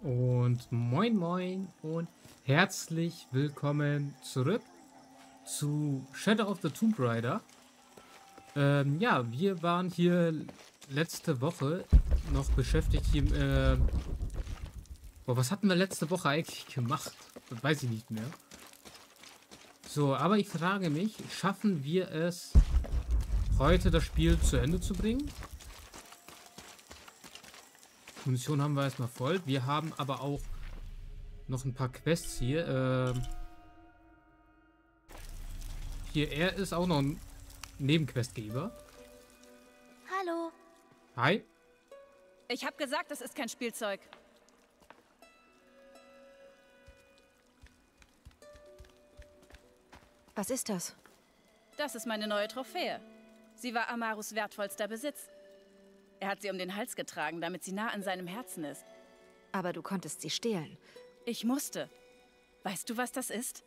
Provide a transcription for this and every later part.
Und moin moin und herzlich willkommen zurück zu Shadow of the Tomb Raider. Ja, wir waren hier letzte Woche noch beschäftigt hier. Was hatten wir letzte Woche eigentlich gemacht? Das weiß ich nicht mehr. So, aber ich frage mich, schaffen wir es heute das Spiel zu Ende zu bringen? Munition haben wir erstmal voll. Wir haben aber auch noch ein paar Quests hier. Hier, er ist auch noch ein Nebenquestgeber. Hallo. Hi. Ich habe gesagt, das ist kein Spielzeug. Was ist das? Das ist meine neue Trophäe. Sie war Amarus wertvollster Besitz. Er hat sie um den Hals getragen, damit sie nah an seinem Herzen ist. Aber du konntest sie stehlen. Ich musste. Weißt du, was das ist?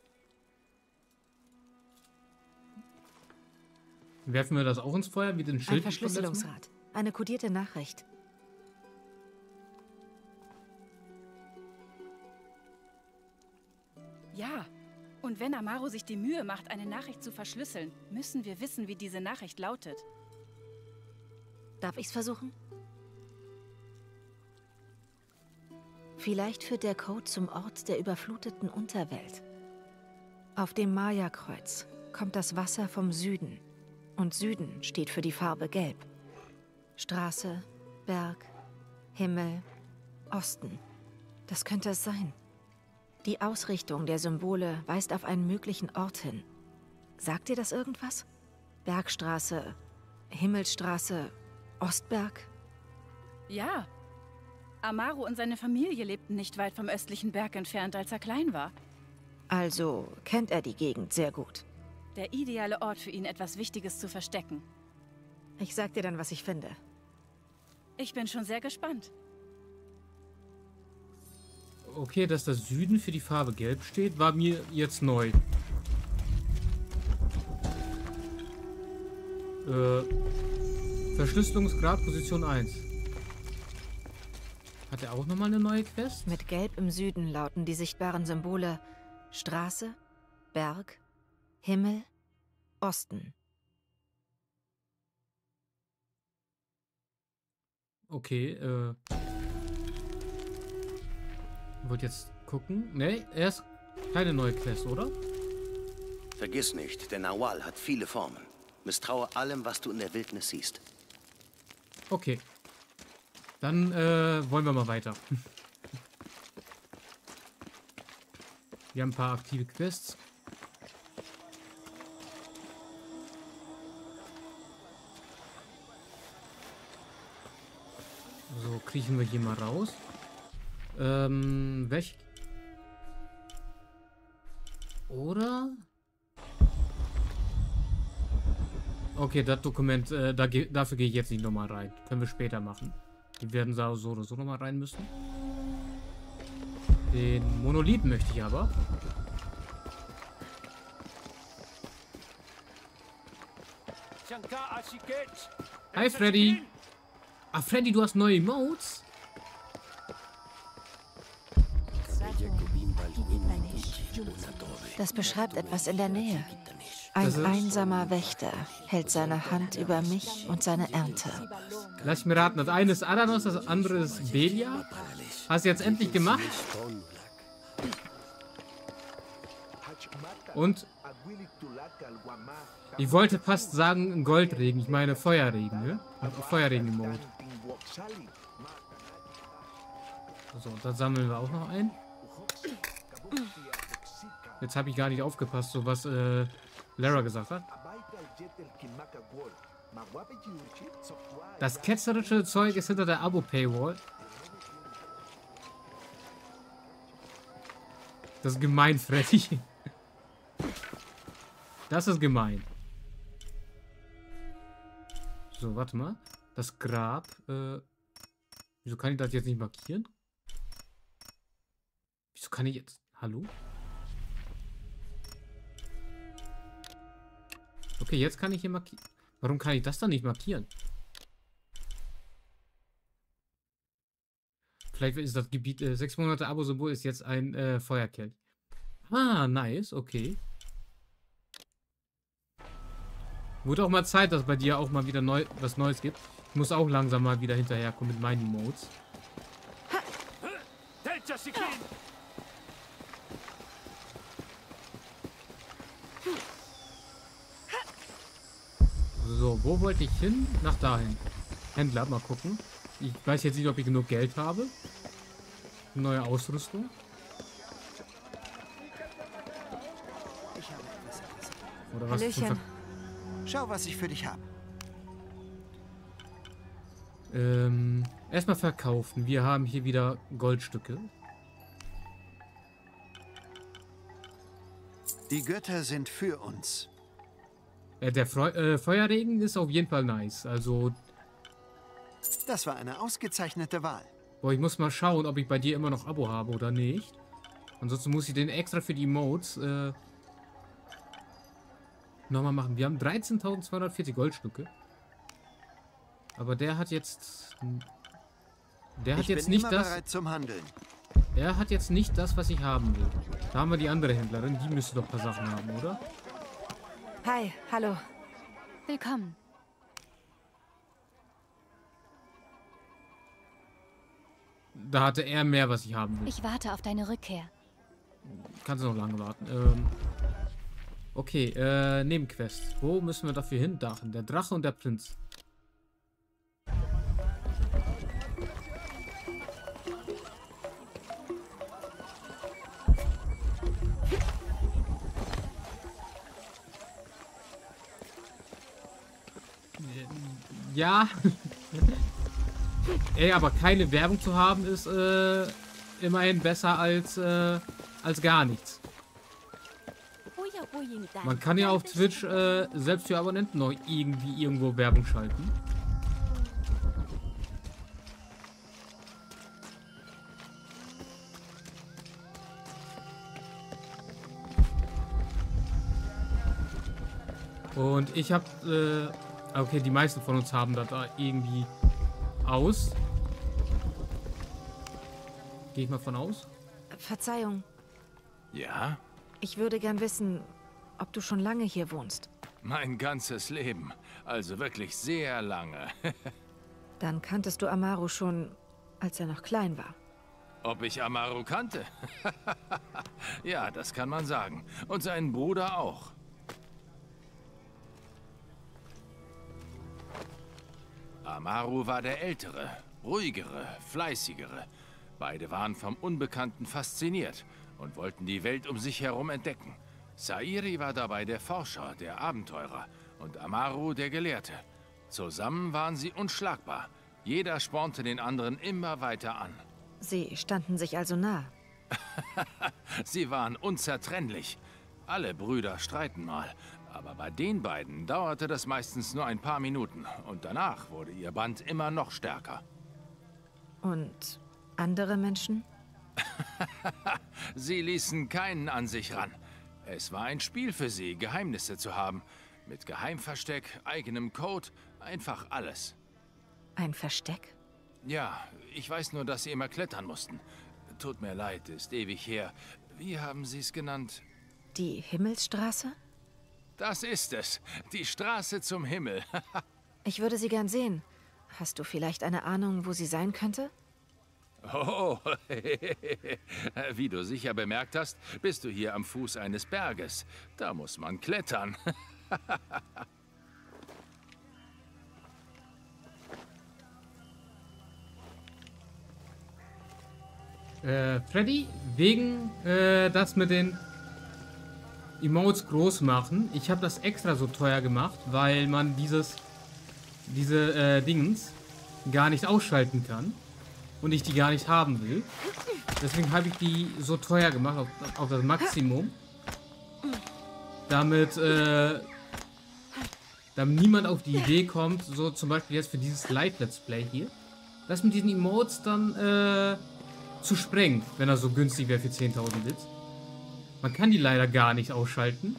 Werfen wir das auch ins Feuer wie den Schild? Ein Verschlüsselungsrad. Eine kodierte Nachricht. Ja. Und wenn Amaru sich die Mühe macht, eine Nachricht zu verschlüsseln, müssen wir wissen, wie diese Nachricht lautet. Darf ich's versuchen? Vielleicht führt der Code zum Ort der überfluteten Unterwelt. Auf dem Maya-Kreuz kommt das Wasser vom Süden. Und Süden steht für die Farbe Gelb. Straße, Berg, Himmel, Osten. Das könnte es sein. Die Ausrichtung der Symbole weist auf einen möglichen Ort hin. Sagt dir das irgendwas? Bergstraße, Himmelsstraße, Ostberg? Ja. Amaru und seine Familie lebten nicht weit vom östlichen Berg entfernt, als er klein war. Also kennt er die Gegend sehr gut. Der ideale Ort für ihn, etwas Wichtiges zu verstecken. Ich sag dir dann, was ich finde. Ich bin schon sehr gespannt. Okay, dass das Süden für die Farbe Gelb steht, war mir jetzt neu. Verschlüsselungsgrad Position 1. Hat er auch nochmal eine neue Quest? Mit Gelb im Süden lauten die sichtbaren Symbole Straße, Berg, Himmel, Osten. Okay, wollt jetzt gucken? Ne, erst keine neue Quest, oder? Vergiss nicht, der Nawal hat viele Formen. Misstraue allem, was du in der Wildnis siehst. Okay. Dann wollen wir mal weiter. Wir haben ein paar aktive Quests. So, kriechen wir hier mal raus. Welch? Oder? Okay, das Dokument, dafür gehe ich jetzt nicht nochmal rein. Können wir später machen. Die werden da so oder so nochmal rein müssen. Den Monolith möchte ich aber. Hi Freddy. Ah, Freddy, du hast neue Emotes? Das beschreibt etwas in der Nähe. Ein einsamer Wächter hält seine Hand über mich und seine Ernte. Lass mich raten, das eine ist Adanos, das andere ist Belia. Hast du jetzt endlich gemacht? Und ich wollte fast sagen Goldregen, ich meine Feuerregen, ne? Feuerregen-Mode. So, da sammeln wir auch noch ein. Jetzt habe ich gar nicht aufgepasst, so was Lara gesagt hat. Das ketzerische Zeug ist hinter der Abo-Paywall. Das ist gemein, Freddy. Das ist gemein. So, warte mal. Das Grab. Wieso kann ich das jetzt nicht markieren? Wieso kann ich jetzt... Hallo? Okay, jetzt kann ich hier markieren. Warum kann ich das dann nicht markieren? Vielleicht ist das Gebiet 6 Monate Abo-Symbol ist jetzt ein Feuerkelch. Ah, nice, okay. Wurde auch mal Zeit, dass bei dir auch mal wieder was Neues gibt. Ich muss auch langsam mal wieder hinterherkommen mit meinen Emotes. So, wo wollte ich hin? Nach dahin. Händler, mal gucken. Ich weiß jetzt nicht, ob ich genug Geld habe. Neue Ausrüstung. Oder was? Hallöchen. Schau, was ich für dich habe. Erstmal verkaufen. Wir haben hier wieder Goldstücke. Die Götter sind für uns. Der Feuerregen ist auf jeden Fall nice. Also, Das war eine ausgezeichnete Wahl. boah, ich muss mal schauen, ob ich bei dir immer noch Abo habe oder nicht. Ansonsten muss ich den extra für die Emotes nochmal machen. Wir haben 13.240 Goldstücke. Aber der hat jetzt... Der hat Ich jetzt bin nicht immer das... bereit zum Handeln. Er hat jetzt nicht das, was ich haben will. Da haben wir die andere Händlerin. Die müsste doch ein paar Sachen haben, oder? Hi, hallo. Willkommen. Da hatte er mehr, was ich haben will. Ich warte auf deine Rückkehr. Kannst du noch lange warten. Okay, Nebenquest. Wo müssen wir dafür hin? Dachen. Der Drache und der Prinz. Ja. Ey, aber keine Werbung zu haben ist immerhin besser als gar nichts. Man kann ja auf Twitch selbst für Abonnenten noch irgendwie irgendwo Werbung schalten. Und ich habe, okay, die meisten von uns haben das da irgendwie aus. Gehe ich mal von aus. Verzeihung, Ja, ich würde gern wissen, ob du schon lange hier wohnst. mein ganzes Leben. Also wirklich sehr lange. Dann kanntest du Amaru schon, als er noch klein war. Ob ich Amaru kannte? Ja, das kann man sagen. Und seinen Bruder auch. Amaru war der Ältere, ruhigere, fleißigere. Beide waren vom Unbekannten fasziniert und wollten die Welt um sich herum entdecken. Sairi war dabei der Forscher, der Abenteurer und Amaru der Gelehrte. Zusammen waren sie unschlagbar. Jeder spornte den anderen immer weiter an. Sie standen sich also nah. Sie waren unzertrennlich. Alle Brüder streiten mal. Aber bei den beiden dauerte das meistens nur ein paar Minuten. Und danach wurde ihr Band immer noch stärker. Und andere Menschen? Sie ließen keinen an sich ran. Es war ein Spiel für sie, Geheimnisse zu haben. Mit Geheimversteck, eigenem Code, einfach alles. Ein Versteck? Ja, ich weiß nur, dass sie immer klettern mussten. Tut mir leid, ist ewig her. Wie haben Sie es genannt? Die Himmelsstraße? Das ist es. Die Straße zum Himmel. Ich würde sie gern sehen. Hast du vielleicht eine Ahnung, wo sie sein könnte? Oh, wie du sicher bemerkt hast, bist du hier am Fuß eines Berges. Da muss man klettern. Freddy, wegen das mit den Emotes groß machen. Ich habe das extra so teuer gemacht, weil man diese Dingens gar nicht ausschalten kann. Und ich die gar nicht haben will. Deswegen habe ich die so teuer gemacht, auf das Maximum. Damit, damit niemand auf die Idee kommt, so zum Beispiel jetzt für dieses Live-Let's Play hier, das mit diesen Emotes dann zu sprengen, wenn er so günstig wäre für 10.000 Bits. Man kann die leider gar nicht ausschalten.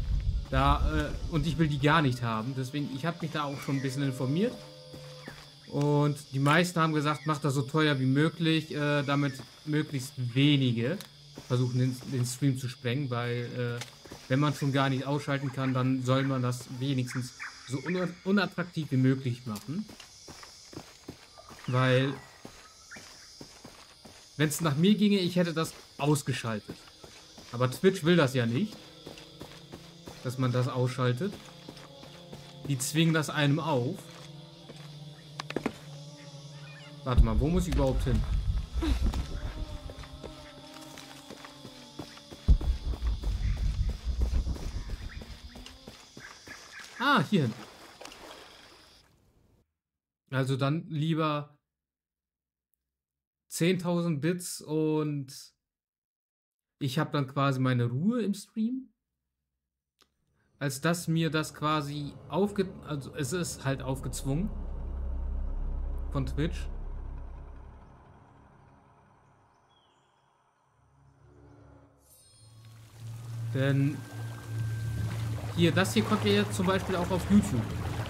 Und ich will die gar nicht haben. Deswegen, ich habe mich da auch schon ein bisschen informiert. Und die meisten haben gesagt, macht das so teuer wie möglich, damit möglichst wenige versuchen, den Stream zu sprengen, weil wenn man schon gar nicht ausschalten kann, dann soll man das wenigstens so unattraktiv wie möglich machen. Weil, wenn es nach mir ginge, ich hätte das ausgeschaltet. Aber Twitch will das ja nicht, dass man das ausschaltet. Die zwingen das einem auf. Warte mal, wo muss ich überhaupt hin? Ah, hierhin. Also dann lieber 10.000 Bits und ich habe dann quasi meine Ruhe im Stream. Als dass mir das quasi also es ist halt aufgezwungen von Twitch. Denn hier, das hier kommt ja jetzt zum Beispiel auch auf YouTube.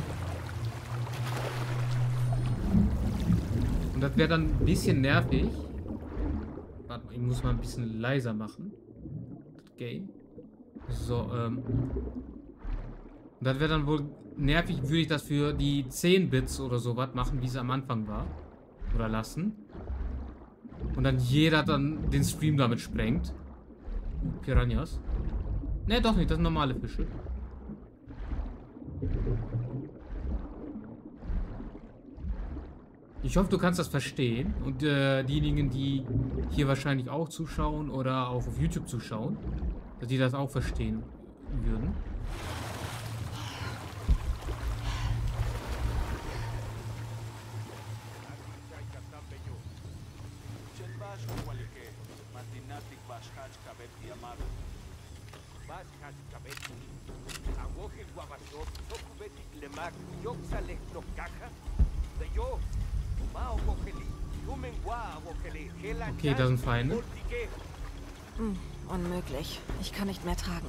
Und das wäre dann ein bisschen nervig. Warte mal, ich muss mal ein bisschen leiser machen. Das Game. So, und das wäre dann wohl nervig, würde ich das für die 10 Bits oder sowas machen, wie es am Anfang war. Oder lassen. Und dann jeder dann den Stream damit sprengt. Piranhas. Ne, doch nicht, das sind normale Fische. Ich hoffe, du kannst das verstehen. Und diejenigen, die hier wahrscheinlich auch zuschauen oder auch auf YouTube zuschauen, dass die das auch verstehen würden. Okay, da sind Feinde. Unmöglich. Ich kann nicht mehr tragen.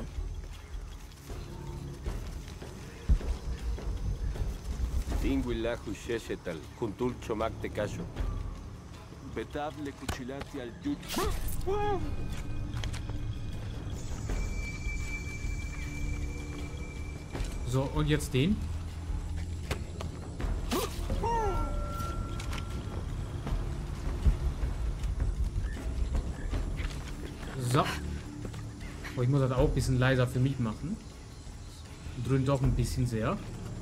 So, und jetzt den. So. Oh, ich muss das auch ein bisschen leiser für mich machen. Dröhnt doch ein bisschen sehr.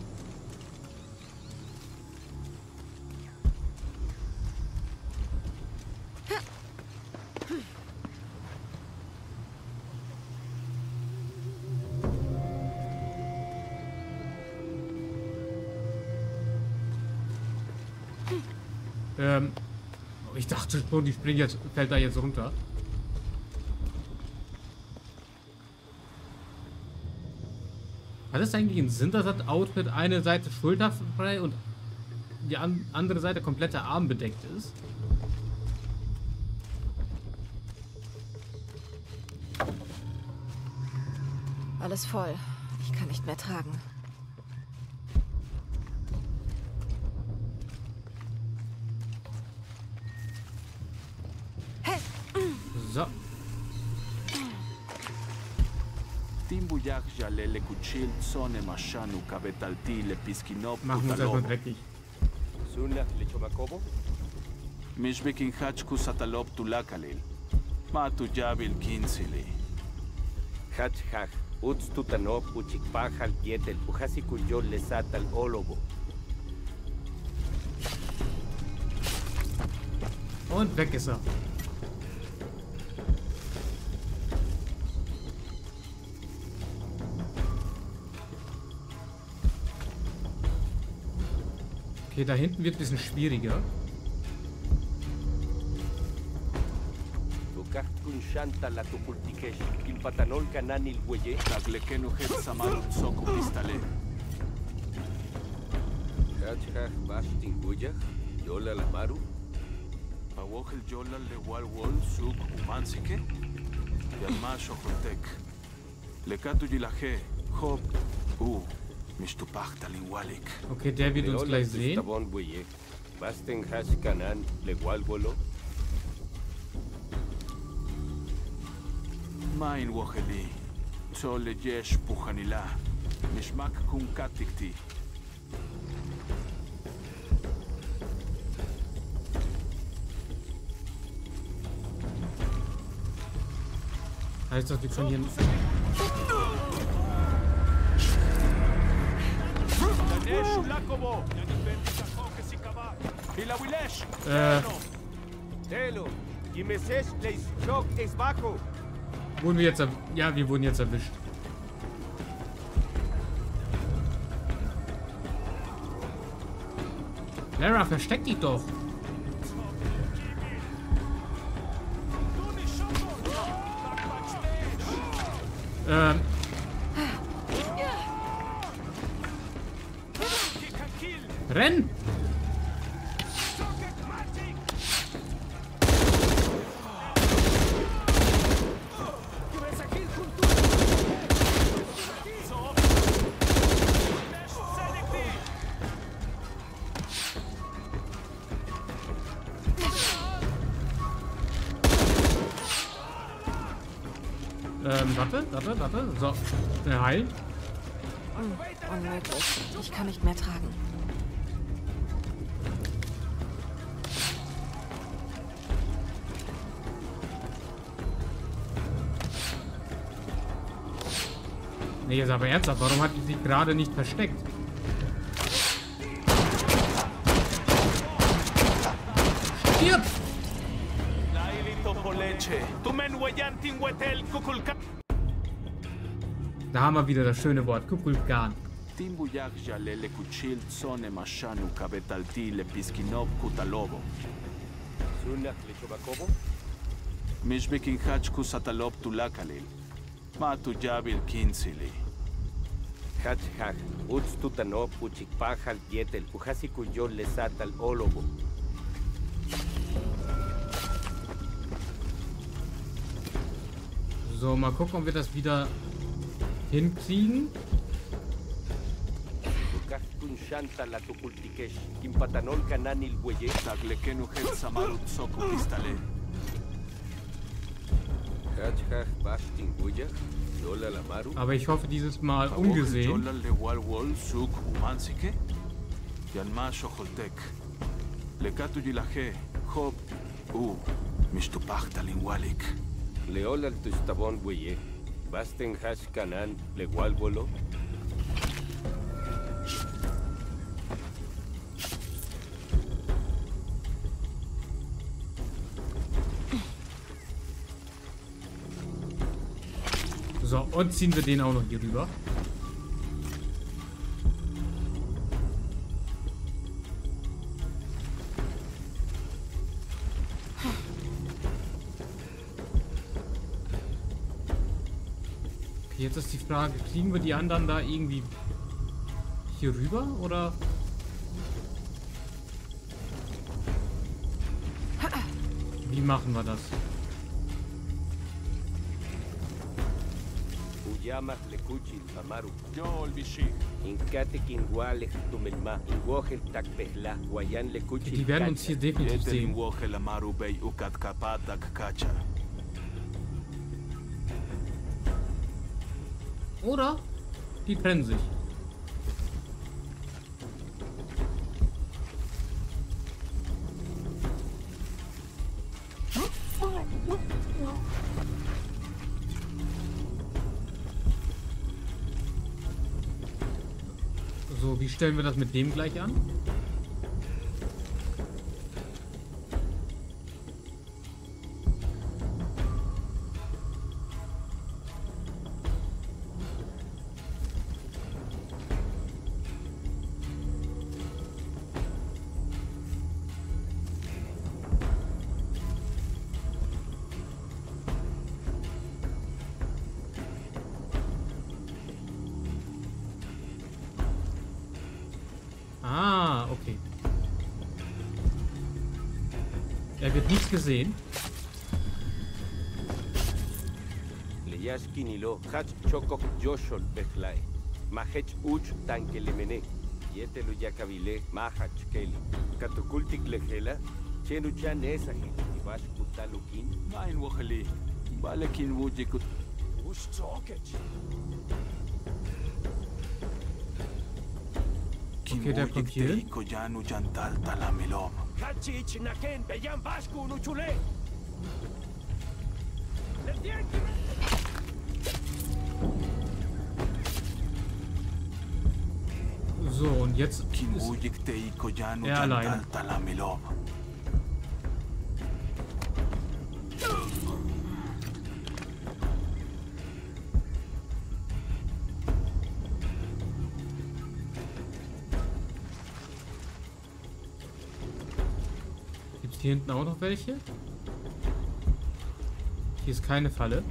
Ich dachte schon, die springt jetzt, fällt da jetzt runter. Hat es eigentlich einen Sinn, dass das Outfit eine Seite schulterfrei und die andere Seite komplett der Arm bedeckt ist? Alles voll. Ich kann nicht mehr tragen. So. Machen wir uns erstmal dreckig. Mishbekin Hachku Satalob Tulakalil. Matu Jabil Kinsili. Hachhach, Uts Tutanop, Uchikpahal Yetel, Uhasikuyol Lesatal Ologo. Und weg ist er. Okay, da hinten wird ein bisschen schwieriger. Okay, der wird uns gleich sehen. Basten Hash Kanan Legualgolo. Main Waheli. Chole Yesh Puhanila. Mishmak Kun Katikti. Heißt das, wir können hier... Wurden wir jetzt... Ja, wir wurden jetzt erwischt. Lara, versteck dich doch. Renn! Warte. So, heilen. Unmöglich. Ich kann nicht mehr tragen. Nee, jetzt aber ernsthaft. Warum hat die sich gerade nicht versteckt? Stirb! Da haben wir wieder das schöne Wort. Kukulkan. Timbuyak Jalele Kuchil Zone Mashanu Kabetalti Lepiskinov Kutalobo. Sunak Lechobakobo. Mishbekin Hachku Satalob Tulakalil. Matu Jabil Kinsili. Hach Hach. Uts Tutanop Uchikpahal Yetel Uhasikuyo Lesatal Olobo. So, mal gucken, ob wir das wieder hinkriegen. Aber ich hoffe dieses Mal ungesehen. Leolal Tustabon Buye. Basten Hash Kanan Legualgolo. So, und ziehen wir den auch noch hier rüber. Okay, jetzt ist die Frage, kriegen wir die anderen da irgendwie hier rüber, oder? Wie machen wir das? Uyamak Lekuchil Amaru. Yo Olbishi. Inkate Kinguale Tumelma. Inwohel Takpehla. Wayan Lekuchil. Die werden uns hier definitiv sehen. Wohel Amaru Bay Ukat Kapatak Kacha. Oder die trennen sich. So, wie stellen wir das mit dem gleich an? Ah, okay. Er wird nicht gesehen. Leyaskinilo Hach Chokok Joshol Bechlai. Mahech Uch Tankelemene. Yetelo yakabile mahachkeli. Katukultik lehela. Chenu chan esahi. Tibash kutalukin. Nein, Wocheli. Balekin wujikut. Okay, der kommt hier hin. Koyanu jantal talamilom. Kachich naken beyam bashku nuchule. So, und jetzt ist er alleine. Gibt es hier hinten auch noch welche? Hier ist keine Falle.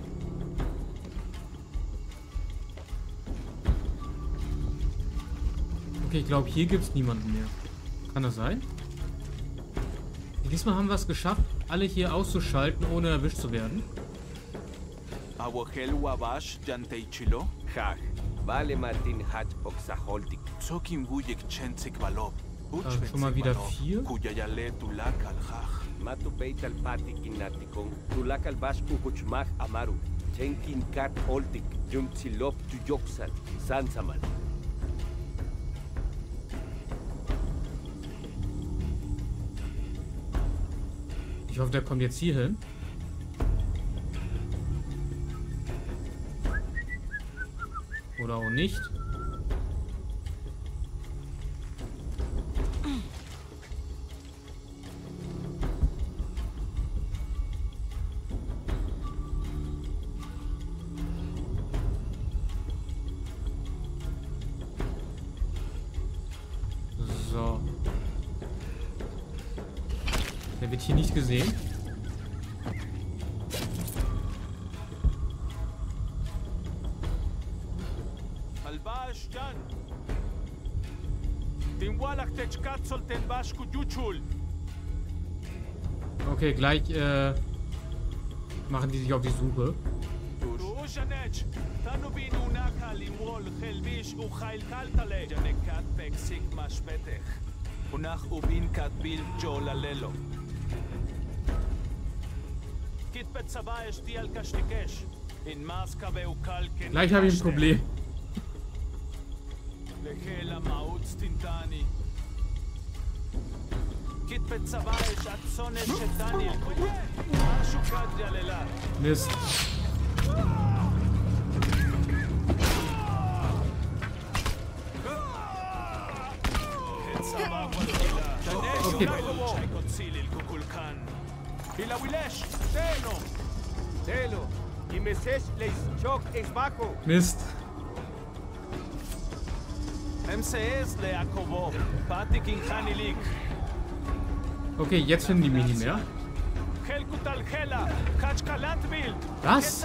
Okay, ich glaube, hier gibt es niemanden mehr. Kann das sein? Diesmal haben wir es geschafft, alle hier auszuschalten, ohne erwischt zu werden. Awohel wabash janteichilo. Hach. Vale Martin hat oxaholtik. Zokim wujik chensik valob. Schon mal wieder 4. Kuyayale tulakal hach. Matu beital pati kinatikon. Tulakal bashku huchmach amaru. Chenkin kat holtik. Jumtsilop tuyoksal. Sansamal. Ich hoffe, der kommt jetzt hier hin. Oder auch nicht. So. Der wird hier nicht gesehen. Okay, gleich machen die sich auf die Suche. Gleich habe ich ein Problem. Mist. Okay. Mist. Okay, jetzt finden die mich nicht mehr. Was?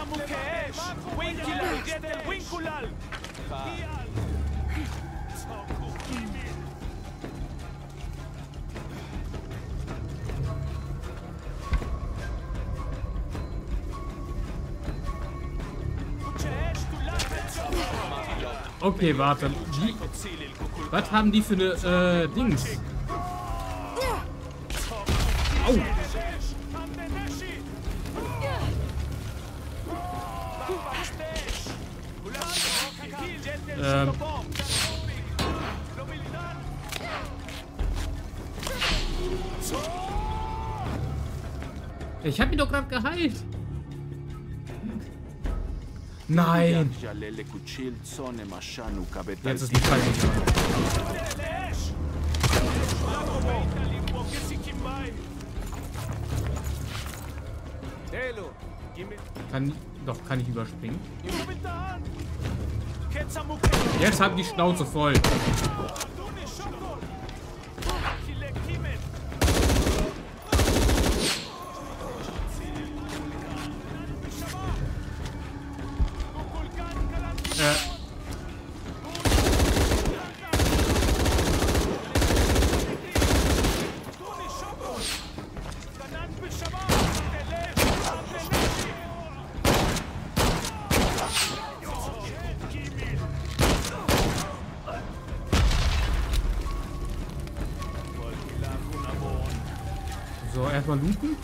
Okay, warte. Was haben die für eine Dings? Au! Ich hab ihn doch gerade geheilt. Nein! Jetzt ist die Zeit nicht kann ich überspringen. Jetzt haben die Schnauze voll. gleich mal looten.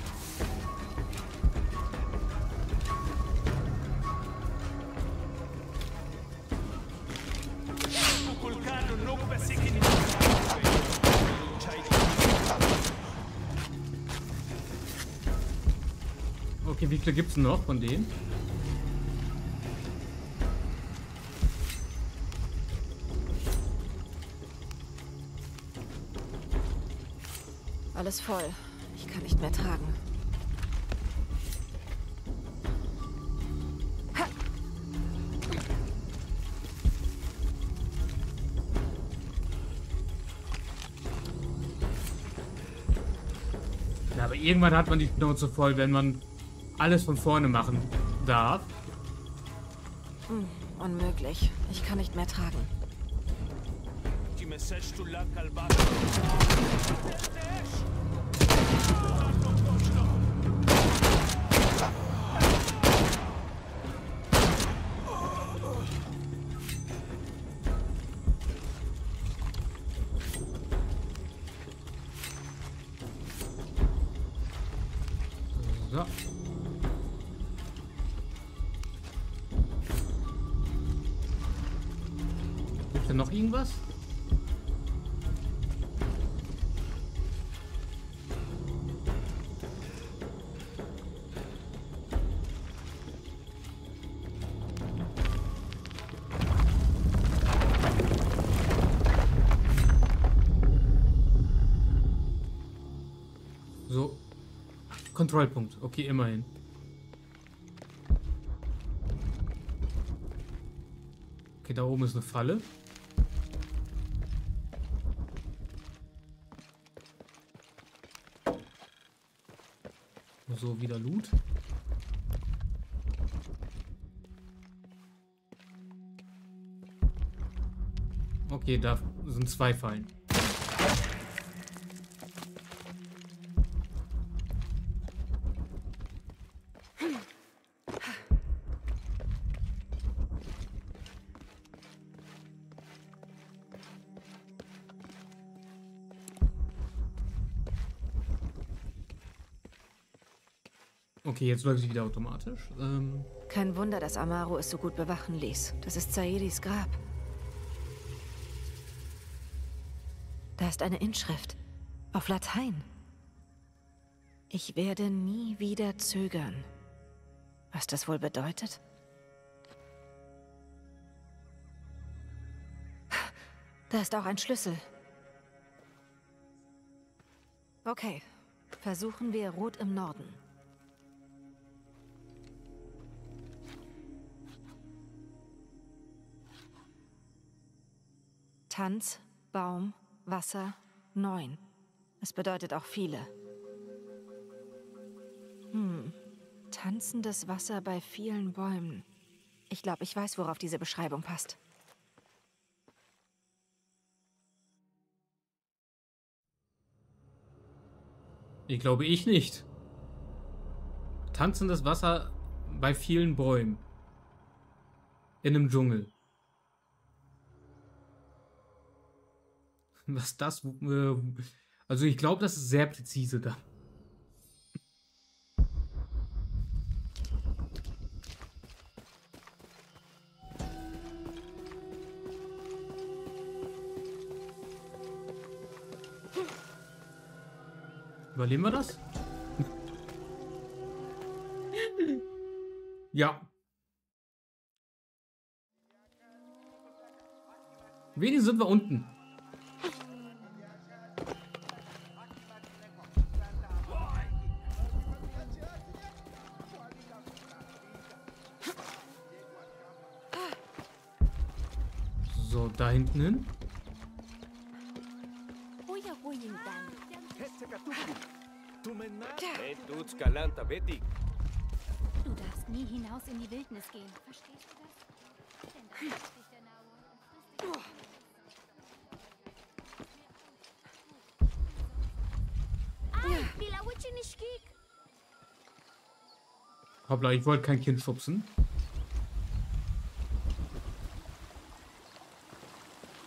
Okay, wie viele gibt es noch von denen? Alles voll. Ich kann nicht mehr tragen. Ja, aber irgendwann hat man die Schnauze voll, wenn man alles von vorne machen darf. Unmöglich. Ich kann nicht mehr tragen. So. Gibt's denn noch irgendwas? So. Kontrollpunkt. Okay, immerhin. Okay, da oben ist eine Falle. So, wieder Loot. Okay, da sind 2 Fallen. Okay, jetzt läuft sie wieder automatisch. Kein Wunder, dass Amaru es so gut bewachen ließ. Das ist Saidis Grab. Da ist eine Inschrift. Auf Latein. Ich werde nie wieder zögern. Was das wohl bedeutet? Da ist auch ein Schlüssel. Okay. Versuchen wir Rot im Norden. Tanz, Baum, Wasser, 9. Es bedeutet auch viele. Tanzendes Wasser bei vielen Bäumen. Ich glaube, ich weiß, worauf diese Beschreibung passt. Ich glaube, ich nicht. Tanzendes Wasser bei vielen Bäumen. In einem Dschungel. Was das... also ich glaube, das ist sehr präzise da. Überleben wir das? Ja. Wenig sind wir unten. So, da hinten hin. Du darfst nie hinaus in die Wildnis gehen. Verstehst du das? Denn das ist dich der Naur und frisst dich. Hoppla, ich wollte kein Kind schubsen.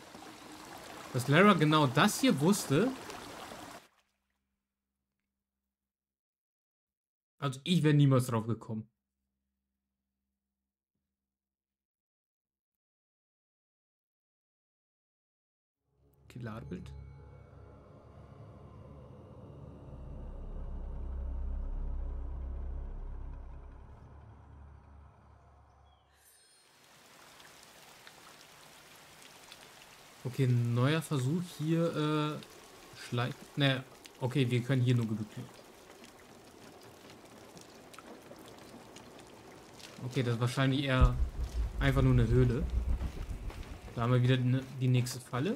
Dass Lara genau das hier wusste. Also ich wäre niemals drauf gekommen. Okay, Ladebild. Okay, neuer Versuch hier, Schleich... Ne, okay, wir können hier nur gedrückt. Okay, das ist wahrscheinlich eher einfach nur eine Höhle. Da haben wir wieder die nächste Falle.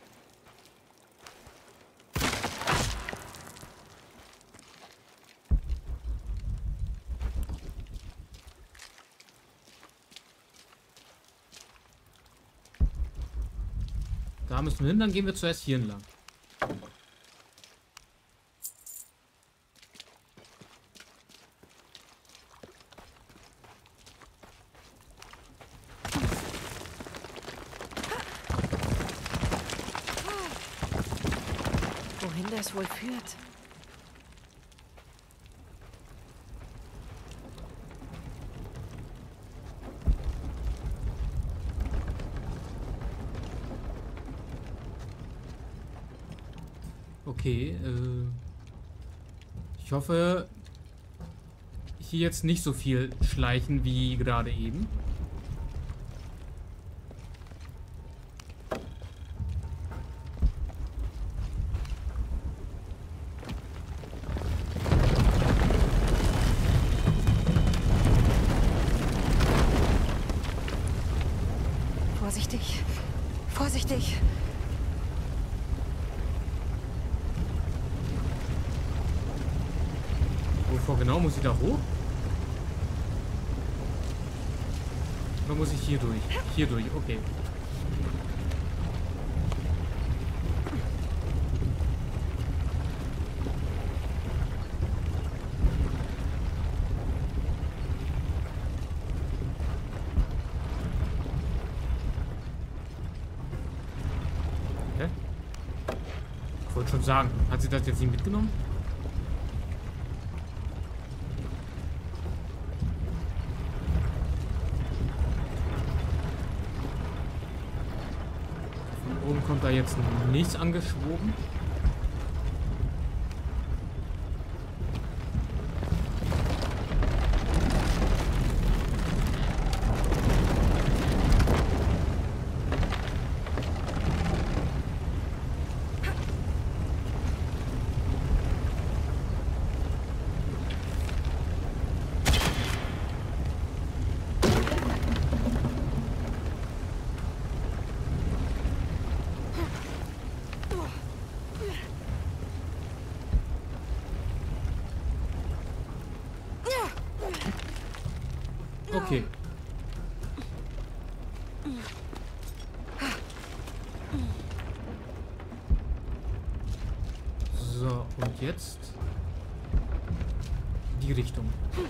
Da müssen wir hin, dann gehen wir zuerst hier entlang. Wohin das wohl führt? Okay, ich hoffe, hier jetzt nicht so viel schleichen wie gerade eben. Vorsichtig. Vorsichtig. Wovor genau muss ich da hoch? Oder muss ich hier durch? Hier durch, okay. Hä? Ich wollte schon sagen, hat sie das jetzt nicht mitgenommen? Kommt da jetzt nichts angeschwoben? Okay. So, und jetzt die Richtung.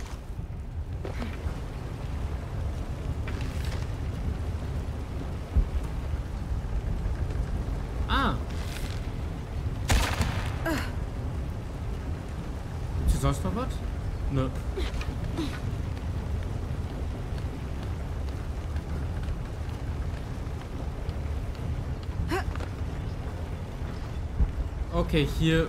Ah! Ist hier sonst noch was? Nö. Okay, hier...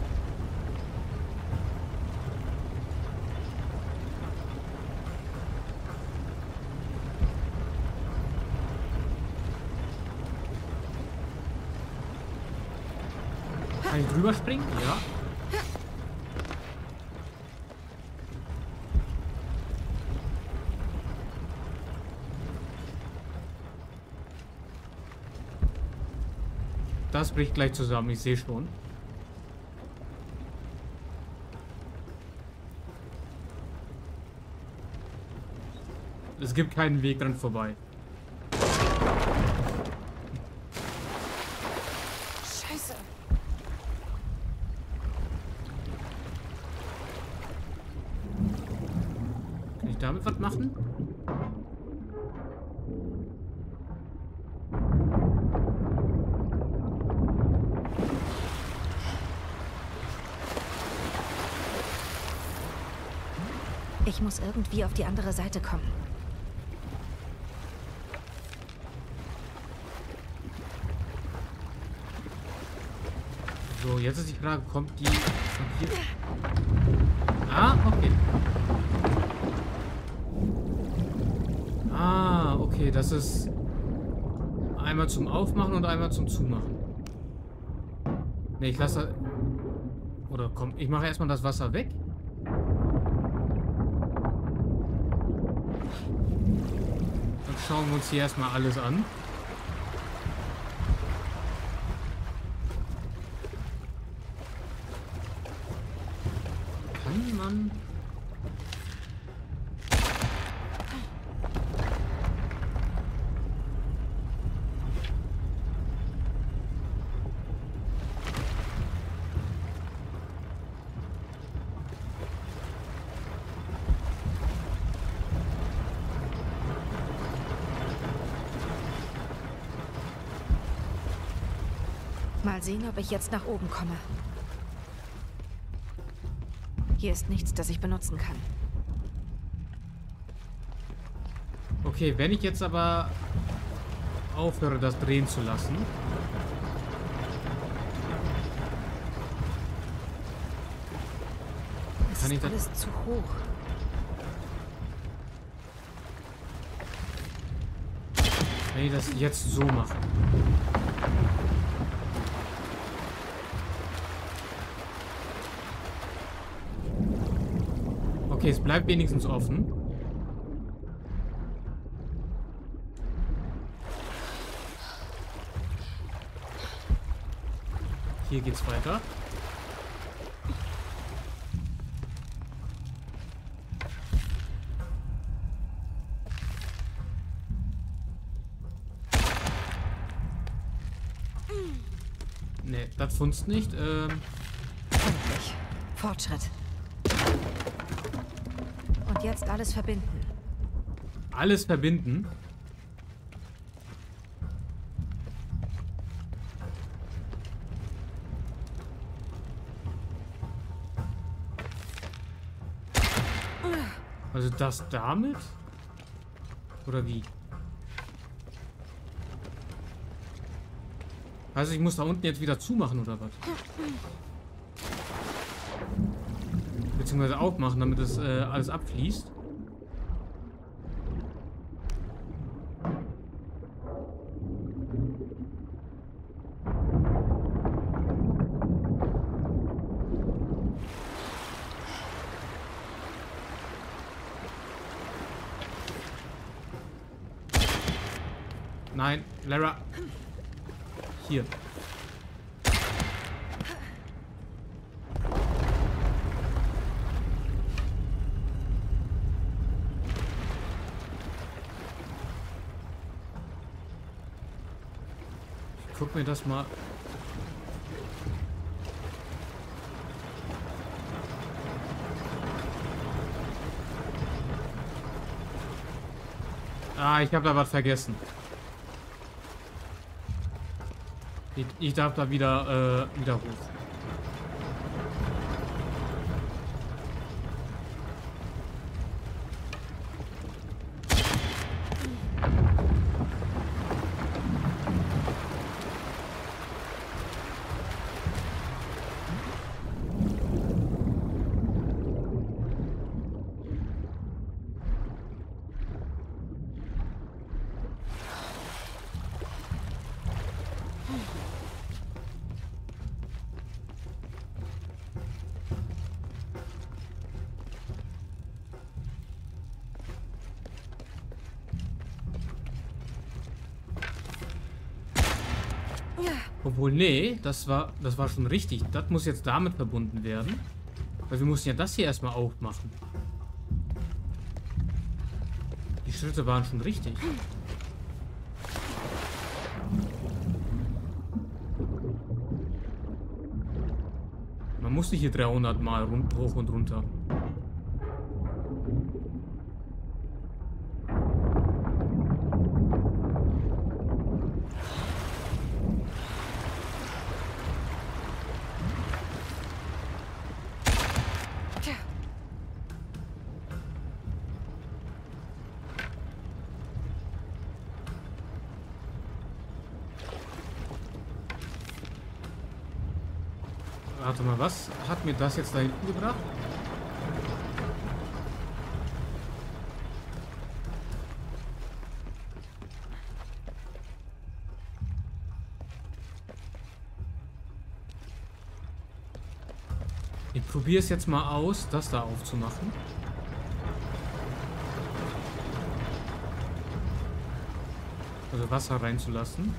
Kann ich drüber springen? Ja. Das bricht gleich zusammen, ich sehe schon. Es gibt keinen Weg dran vorbei. Scheiße. Kann ich damit was machen? Ich muss irgendwie auf die andere Seite kommen. So, jetzt ist die Frage, kommt die von hier? Ah, okay. Ah, okay, das ist einmal zum Aufmachen und einmal zum Zumachen. Ne, ich lasse... Oder komm, ich mache erstmal das Wasser weg. Dann schauen wir uns hier erstmal alles an. Kann man... Mal sehen, ob ich jetzt nach oben komme. Hier ist nichts, das ich benutzen kann. Okay, wenn ich jetzt aber aufhöre, das drehen zu lassen. Das ist alles zu hoch. Wenn ich das jetzt so mache. Okay, es bleibt wenigstens offen. Hier geht's weiter. Ne, das funzt nicht. Endlich. Fortschritt. Und jetzt alles verbinden. Alles verbinden. Also das damit? Oder wie? Also ich muss da unten jetzt wieder zumachen oder was? Beziehungsweise aufmachen, damit es alles abfließt. Nein, Lara. Hier. Ich guck mir das mal. Ah, ich habe da was vergessen. Ich darf da wieder hoch. Obwohl, nee, das war schon richtig. Das muss jetzt damit verbunden werden. Weil wir mussten ja das hier erstmal aufmachen. Die Schritte waren schon richtig. Man muss nicht hier 300 Mal hoch und runter. Warte mal, was hat mir das jetzt da hinten gebracht? Ich probiere es jetzt mal aus, das da aufzumachen. Also Wasser reinzulassen.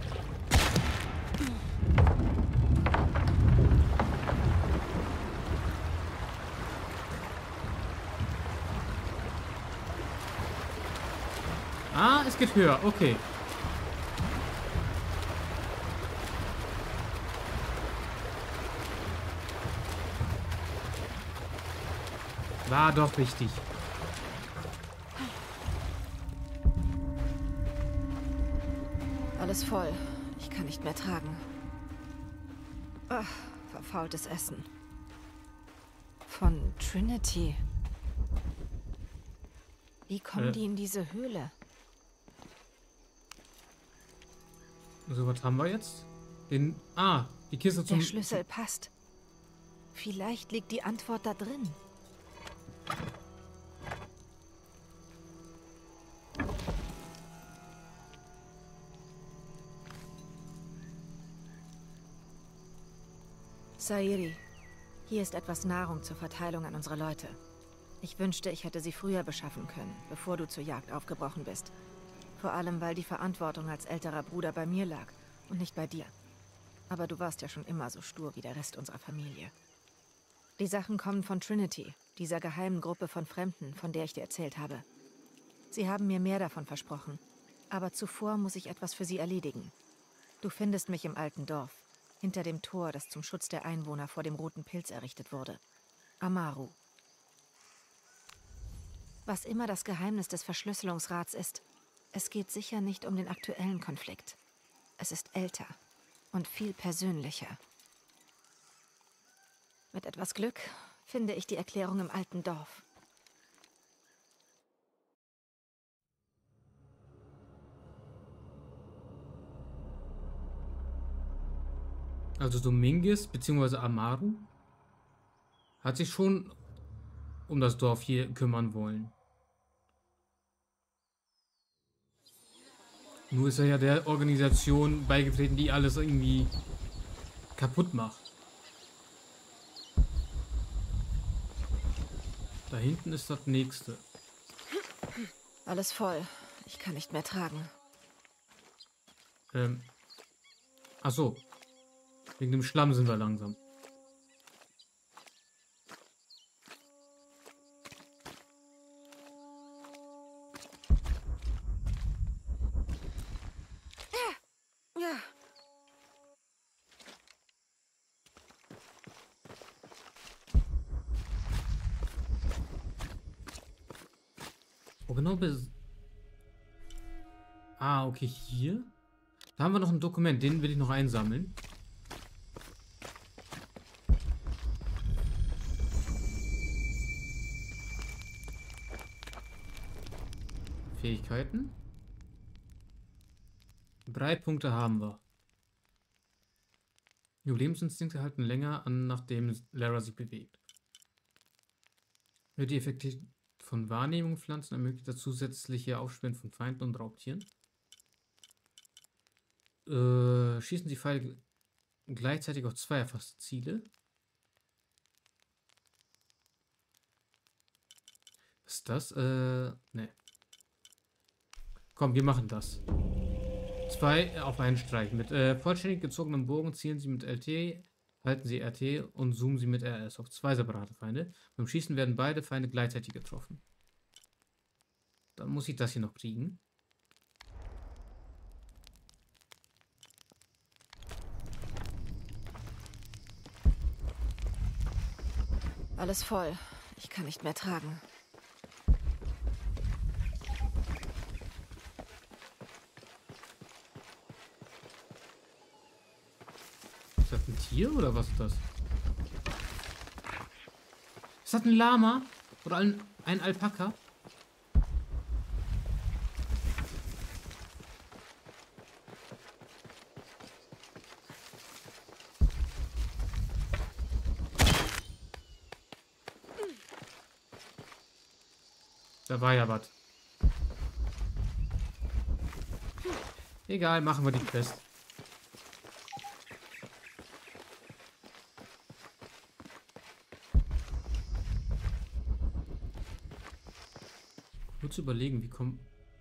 Ah, es geht höher. Okay. War doch richtig. Alles voll. Ich kann nicht mehr tragen. Ach, verfaultes Essen. Von Trinity. Wie kommen die in diese Höhle? So, was haben wir jetzt? Den. Ah, die Kiste zum. Der Schlüssel passt. Vielleicht liegt die Antwort da drin. Sairi, hier ist etwas Nahrung zur Verteilung an unsere Leute. Ich wünschte, ich hätte sie früher beschaffen können, bevor du zur Jagd aufgebrochen bist. Vor allem, weil die Verantwortung als älterer Bruder bei mir lag und nicht bei dir. Aber du warst ja schon immer so stur wie der Rest unserer Familie. Die Sachen kommen von Trinity, dieser geheimen Gruppe von Fremden, von der ich dir erzählt habe. Sie haben mir mehr davon versprochen. Aber zuvor muss ich etwas für sie erledigen. Du findest mich im alten Dorf, hinter dem Tor, das zum Schutz der Einwohner vor dem Roten Pilz errichtet wurde. Amaru. Was immer das Geheimnis des Verschlüsselungsrats ist, es geht sicher nicht um den aktuellen Konflikt. Es ist älter und viel persönlicher. Mit etwas Glück finde ich die Erklärung im alten Dorf. Also Dominguez bzw. Amaru hat sich schon um das Dorf hier kümmern wollen. Nur ist er ja der Organisation beigetreten, die alles irgendwie kaputt macht. Da hinten ist das nächste. Alles voll. Ich kann nicht mehr tragen. Ach so. Wegen dem Schlamm sind wir langsam. Wo genau bis... Ah, okay, hier. Da haben wir noch ein Dokument, den will ich noch einsammeln. Fähigkeiten. 3 Punkte haben wir. Überlebensinstinkte halten länger an, nachdem Lara sich bewegt. Die Effekte von Wahrnehmung Pflanzen ermöglicht das zusätzliche Aufspüren von Feinden und Raubtieren. Schießen die Pfeile gleichzeitig auf 2 erfasste Ziele. Was ist das? Ne. Komm, wir machen das. 2 auf einen Streich. Mit vollständig gezogenem Bogen zielen Sie mit LT, halten Sie RT und zoomen Sie mit RS auf 2 separate Feinde. Beim Schießen werden beide Feinde gleichzeitig getroffen. Dann muss ich das hier noch kriegen. Alles voll. Ich kann nicht mehr tragen. Ist das ein Tier oder was ist das? Ist das ein Lama? Oder ein Alpaka? Da war ja was. Egal, machen wir die Quest. Kurz überlegen, wie kommen...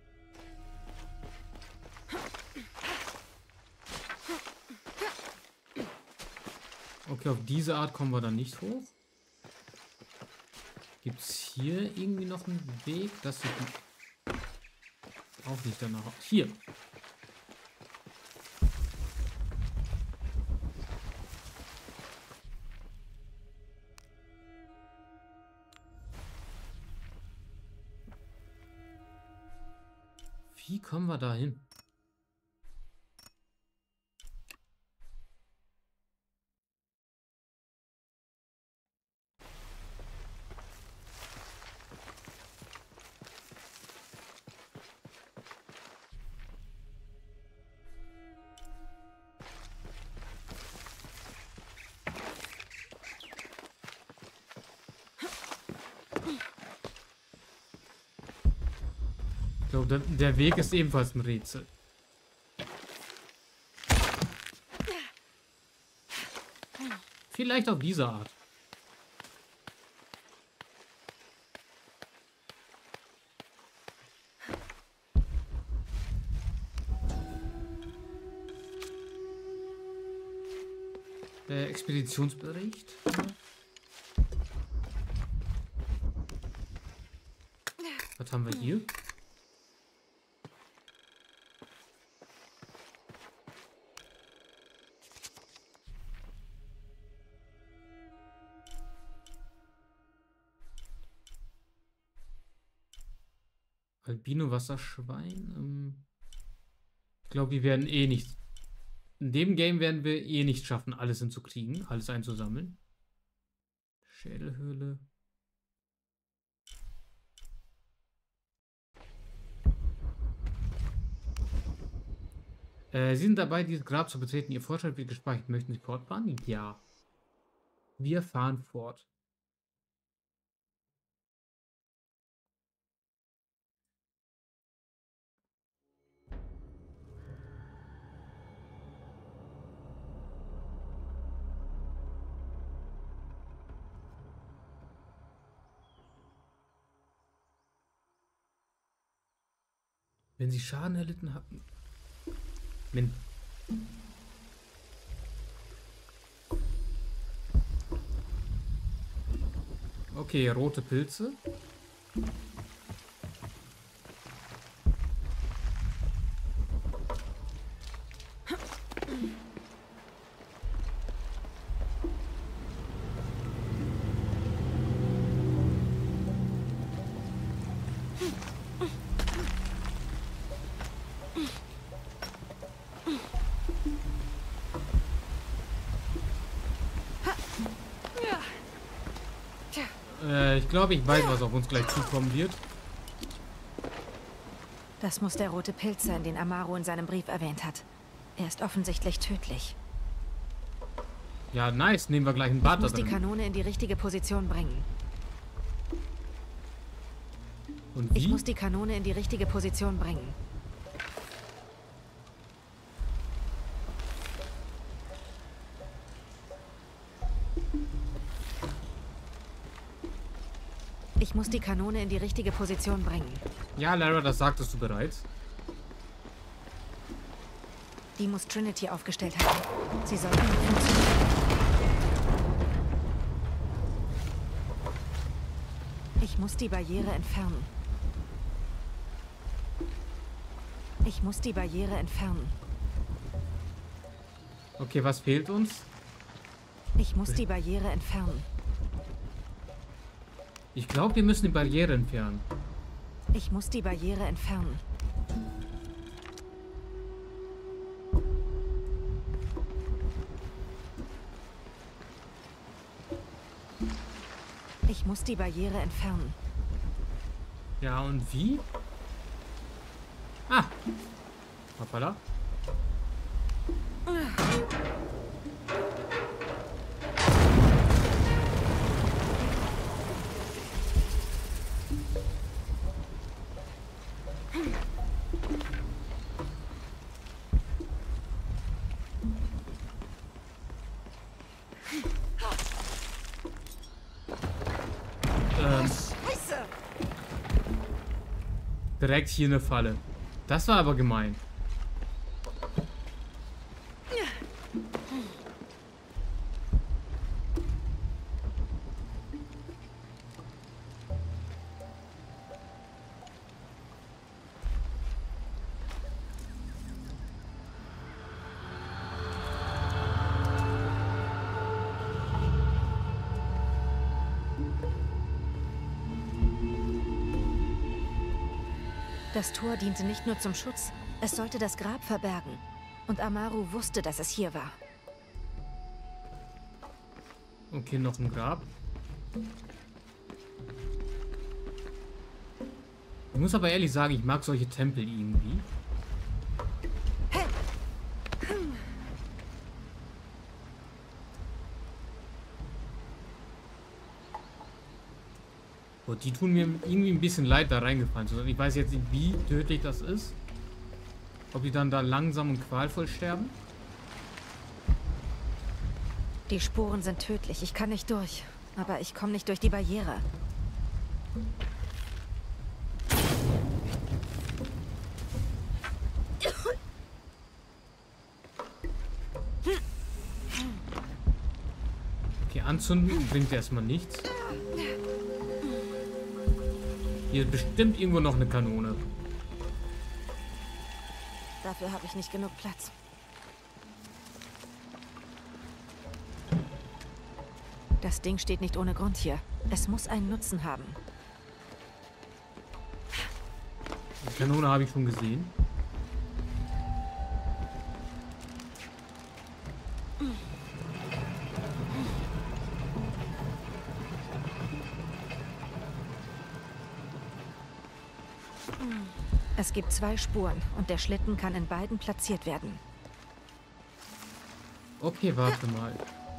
Okay, auf diese Art kommen wir dann nicht hoch. Gibt es hier irgendwie noch einen Weg? Das sieht auch nicht danach aus. Hier. Wie kommen wir da hin? Ich glaube, der Weg ist ebenfalls ein Rätsel. Vielleicht auf diese Art. Expeditionsbericht. Was haben wir hier? Albino-Wasserschwein. Ich glaube, wir werden eh nicht... In dem Game werden wir eh nicht schaffen, alles hinzukriegen, alles einzusammeln. Schädelhöhle. Sie sind dabei, dieses Grab zu betreten. Ihr Fortschritt wird gespeichert. Möchten Sie fortfahren? Ja. Wir fahren fort. Wenn Sie Schaden erlitten hatten. Min. Okay, rote Pilze. Ich glaube, ich weiß, was auf uns gleich zukommen wird. Das muss der rote Pilz sein, den Amaru in seinem Brief erwähnt hat. Er ist offensichtlich tödlich. Ja, nice. Nehmen wir gleich einen Bad da drin. Ich muss die Kanone in die richtige Position bringen. Und wie? Ich muss die Kanone in die richtige Position bringen. Ich muss die Kanone in die richtige Position bringen. Ja, Lara, das sagtest du bereits. Die muss Trinity aufgestellt haben. Sie sollten funktionieren. Ich muss die Barriere entfernen. Ich muss die Barriere entfernen. Okay, was fehlt uns? Ich muss die Barriere entfernen. Ich glaube, wir müssen die Barriere entfernen. Ich muss die Barriere entfernen. Ich muss die Barriere entfernen. Ja, und wie? Ah! Hoppala. Direkt hier eine Falle. Das war aber gemein. Das Tor diente nicht nur zum Schutz, es sollte das Grab verbergen. Und Amaru wusste, dass es hier war. Okay, noch ein Grab. Ich muss aber ehrlich sagen, ich mag solche Tempel irgendwie. Und die tun mir irgendwie ein bisschen leid, da reingefallen zu sein. Ich weiß jetzt nicht, wie tödlich das ist. Ob die dann da langsam und qualvoll sterben. Die Spuren sind tödlich. Ich kann nicht durch. Aber ich komme nicht durch die Barriere. Okay, anzünden bringt erstmal nichts. Hier ist bestimmt irgendwo noch eine Kanone. Dafür habe ich nicht genug Platz. Das Ding steht nicht ohne Grund hier. Es muss einen Nutzen haben. Die Kanone habe ich schon gesehen. Es gibt 2 Spuren und der Schlitten kann in beiden platziert werden. Okay, warte mal.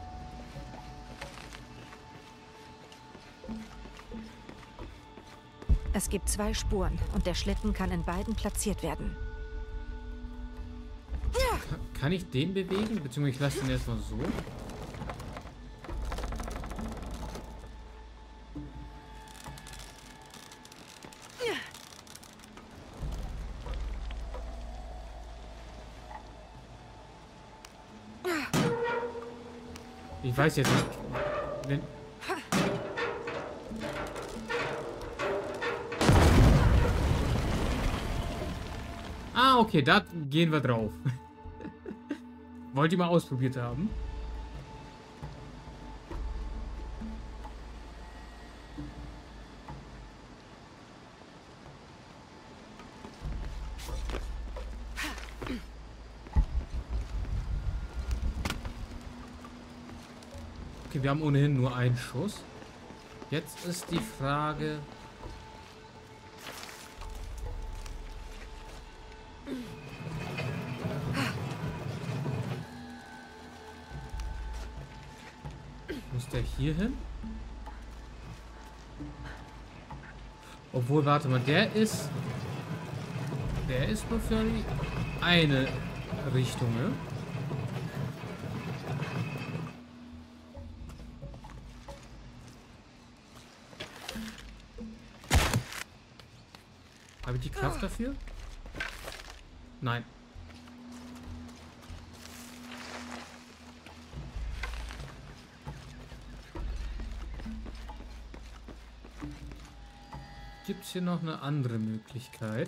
Es gibt 2 Spuren und der Schlitten kann in beiden platziert werden. Kann ich den bewegen? Beziehungsweise ich lasse den erstmal so. Ich weiß jetzt nicht, wenn... Ah, okay, da gehen wir drauf. Wollt ihr mal ausprobiert haben? Okay, wir haben ohnehin nur einen Schuss. Jetzt ist die Frage... Muss der hier hin? Obwohl, warte mal, der ist nur für eine Richtung, ne? Habe ich die Kraft dafür? Nein. Gibt es hier noch eine andere Möglichkeit?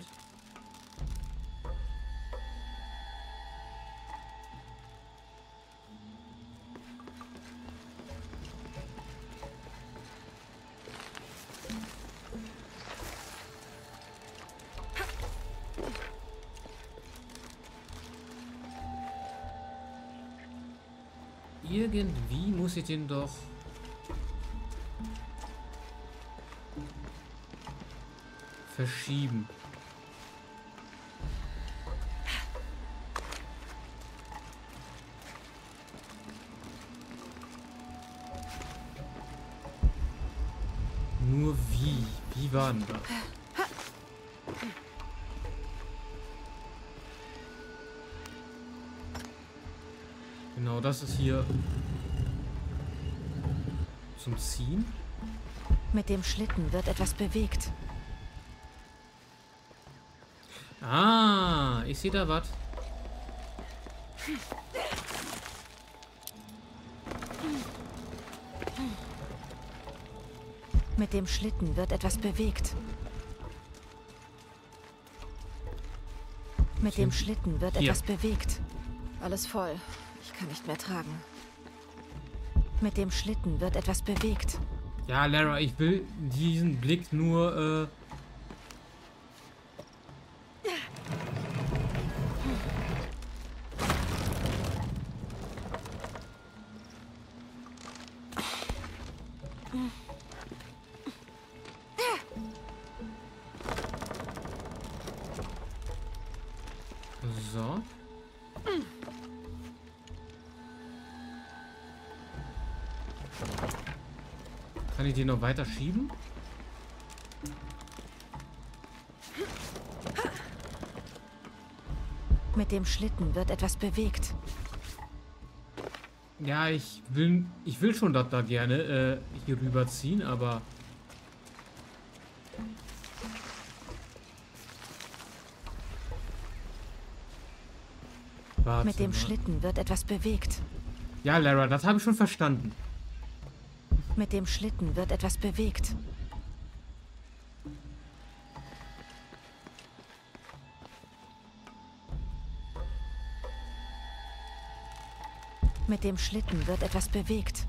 Irgendwie muss ich den doch... verschieben. Nur wie? Wie war denn das? Genau, das ist hier zum Ziehen. Mit dem Schlitten wird etwas bewegt. Ah, ich sehe da was. Mit dem Schlitten wird etwas bewegt. Mit dem Schlitten wird Hier. etwas bewegt. Alles voll. Ich kann nicht mehr tragen. Mit dem Schlitten wird etwas bewegt. Ja, Lara, ich will diesen Blick nur, so. Kann ich den noch weiter schieben? Mit dem Schlitten wird etwas bewegt. Ja, ich will schon da gerne hier rüberziehen, aber warte Mit dem mal. Schlitten wird etwas bewegt. Ja, Lara, das habe ich schon verstanden. Mit dem Schlitten wird etwas bewegt. Mit dem Schlitten wird etwas bewegt.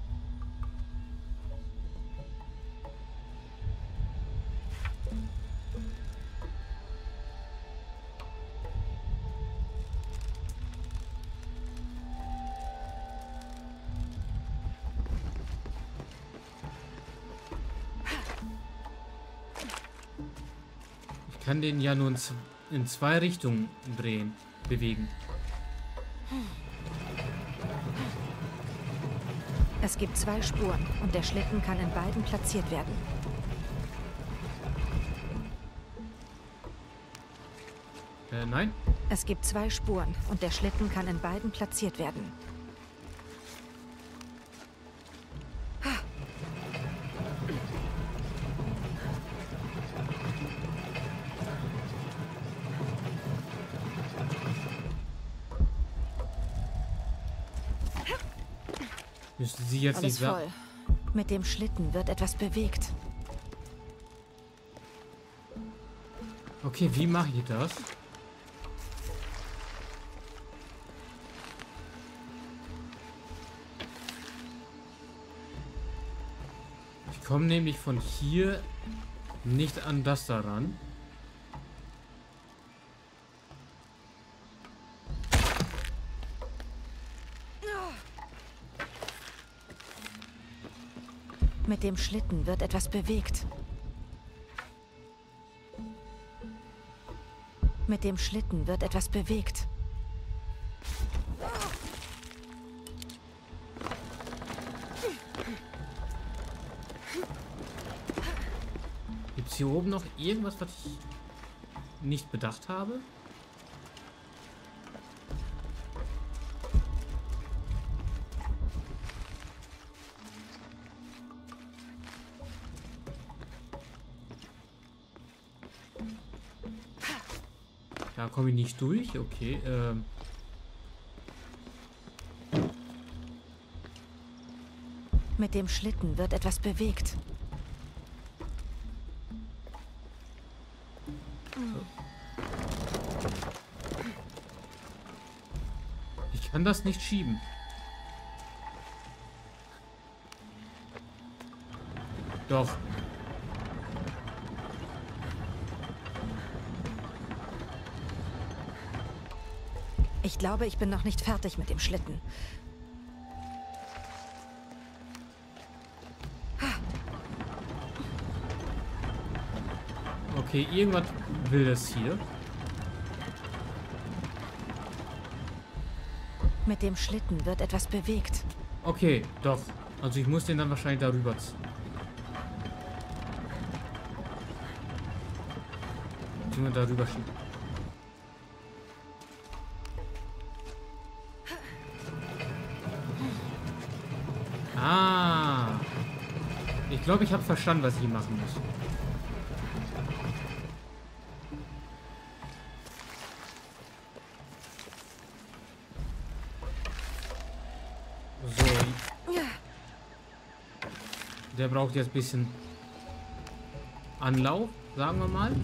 Ich kann den ja nur in zwei Richtungen bewegen. Es gibt 2 Spuren und der Schlitten kann in beiden platziert werden. Nein? Es gibt 2 Spuren und der Schlitten kann in beiden platziert werden. Müssen Sie jetzt Alles nicht sagen. voll. Mit dem Schlitten wird etwas bewegt. Okay, wie mache ich das? Ich komme nämlich von hier nicht an das daran. Mit dem Schlitten wird etwas bewegt. Mit dem Schlitten wird etwas bewegt. Gibt es hier oben noch irgendwas, was ich nicht bedacht habe? Da komme ich nicht durch. Okay, Mit dem Schlitten wird etwas bewegt. ich kann das nicht schieben. Doch. Ich glaube, ich bin noch nicht fertig mit dem Schlitten. Okay, irgendwas will das hier. Mit dem Schlitten wird etwas bewegt. Okay, doch. Also ich muss den dann wahrscheinlich darüber ziehen. Darüber schieben. Ah. Ich glaube, ich habe verstanden, was ich hier machen muss. Der braucht jetzt ein bisschen Anlauf, sagen wir mal.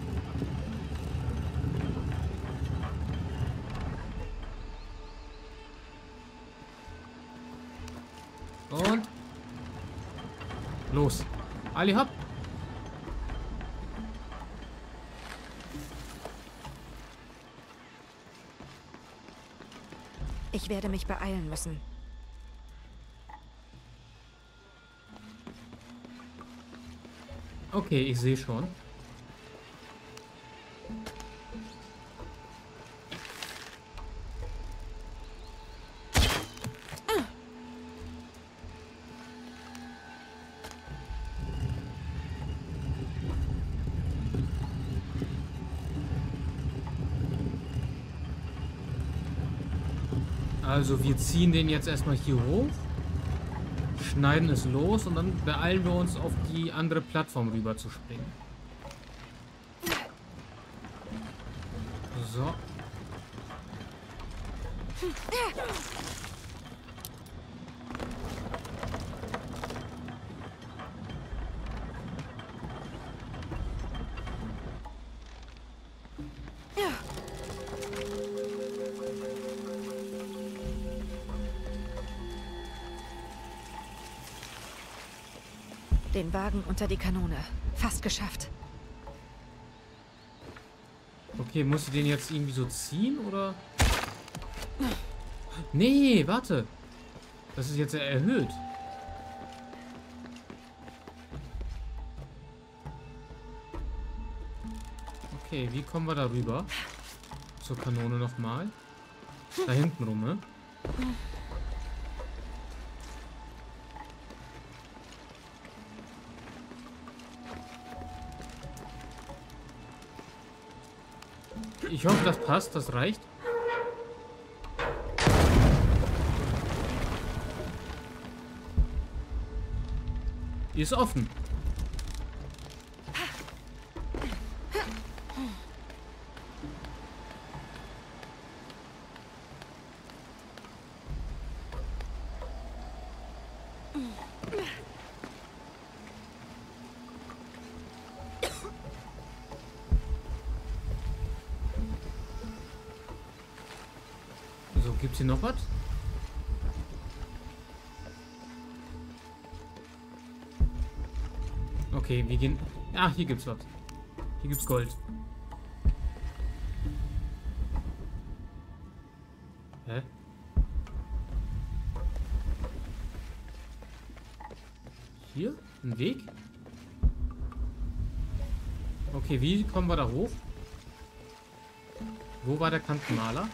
Und los. Ali hopp. Ich werde mich beeilen müssen. Okay, ich sehe schon. Also wir ziehen den jetzt erstmal hier hoch, schneiden es los und dann beeilen wir uns, auf die andere Plattform rüber zu springen. So. Den Wagen unter die Kanone. Fast geschafft. Okay, muss ich den jetzt irgendwie so ziehen, oder? Nee, warte. Das ist jetzt erhöht. Okay, wie kommen wir da rüber? Zur Kanone nochmal. Da hinten rum, ne? Ich hoffe, das passt, das reicht. Ist offen. So, gibt's hier noch was? Okay, wir gehen... Ah, hier gibt's was. Hier gibt's Gold. Hä? Hier? Ein Weg? Okay, wie kommen wir da hoch? Wo war der Kantenmaler?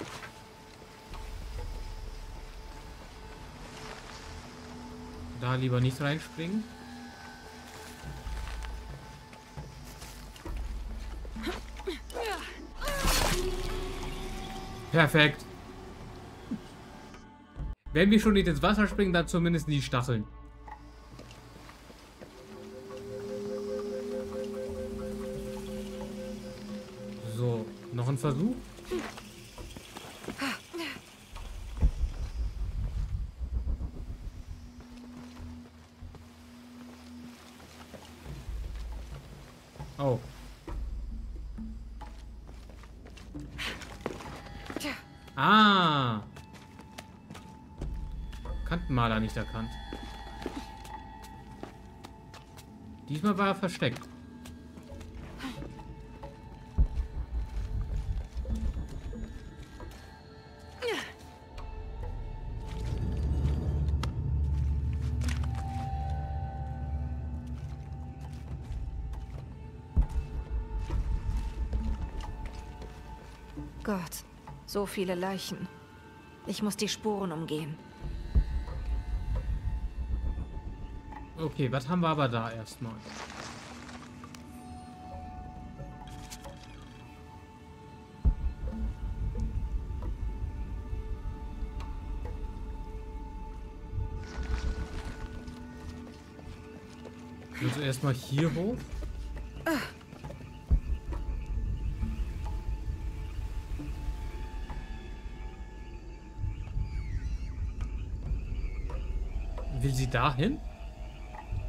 Da lieber nicht reinspringen. Perfekt. Wenn wir schon nicht ins Wasser springen, dann zumindest in die Stacheln. So, noch ein Versuch. Oh. Ah. Kantenmaler nicht erkannt. Diesmal war er versteckt. Gott, so viele Leichen. Ich muss die Spuren umgehen. Okay, was haben wir aber da erstmal? Also erstmal hier hoch. Will sie dahin?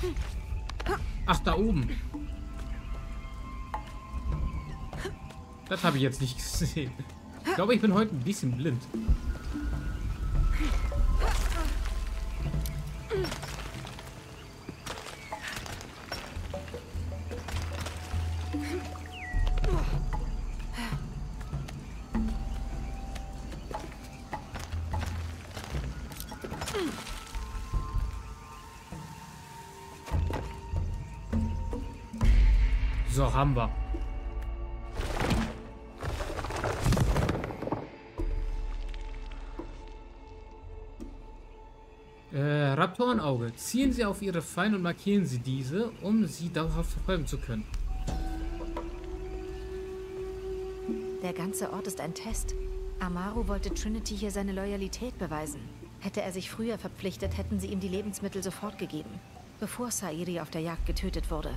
Ach, da oben. Das habe ich jetzt nicht gesehen. Ich glaube, ich bin heute ein bisschen blind. So, haben wir. Raptorenauge. Zielen Sie auf Ihre Feinde und markieren Sie diese, um sie dauerhaft verfolgen zu können. Der ganze Ort ist ein Test. Amaru wollte Trinity hier seine Loyalität beweisen. Hätte er sich früher verpflichtet, hätten sie ihm die Lebensmittel sofort gegeben, bevor Sairi auf der Jagd getötet wurde.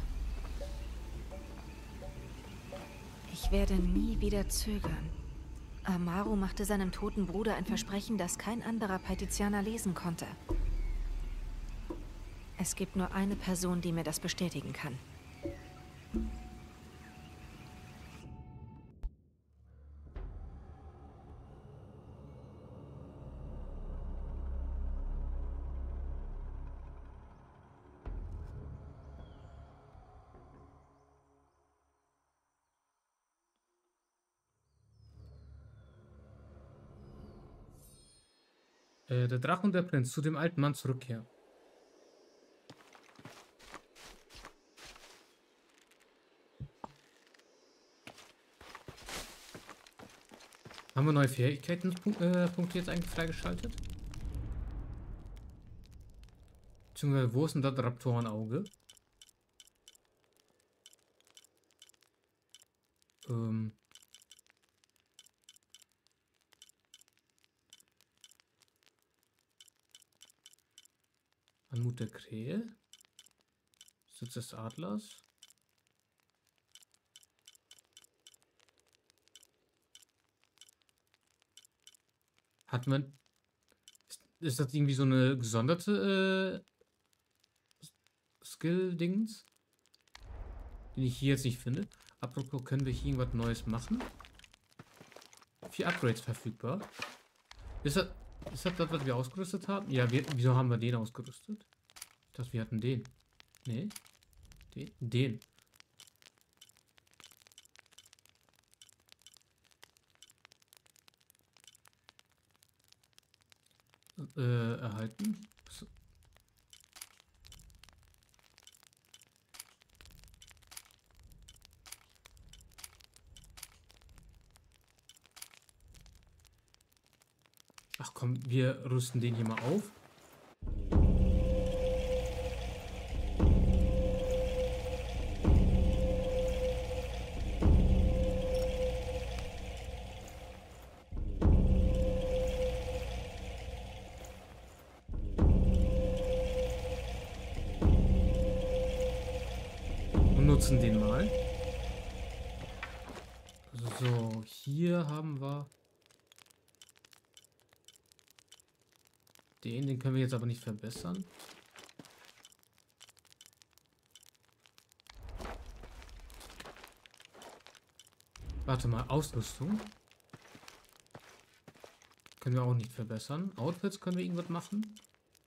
Ich werde nie wieder zögern. Amaru machte seinem toten Bruder ein Versprechen, das kein anderer Paitizianer lesen konnte. Es gibt nur eine Person, die mir das bestätigen kann. Der Drache und der Prinz zu dem alten Mann zurückkehren. Haben wir neue Fähigkeitenpunkte jetzt eigentlich freigeschaltet? Beziehungsweise, wo ist denn das Raptorenauge? Anmut der Krähe. Sitz des Adlers. Hat man... Ist das irgendwie so eine gesonderte Skill-Dings? Den ich hier jetzt nicht finde. Apropos, können wir hier irgendwas Neues machen? 4 Upgrades verfügbar. Ist das das, was wir ausgerüstet haben? Ja, wieso haben wir den ausgerüstet? Ich dachte, wir hatten den. Nee. Den. Erhalten. Ach komm, wir rüsten den hier mal auf. Und nutzen den mal. So, hier haben wir... Den können wir jetzt aber nicht verbessern. Warte mal, Ausrüstung. Können wir auch nicht verbessern. Outfits können wir irgendwas machen.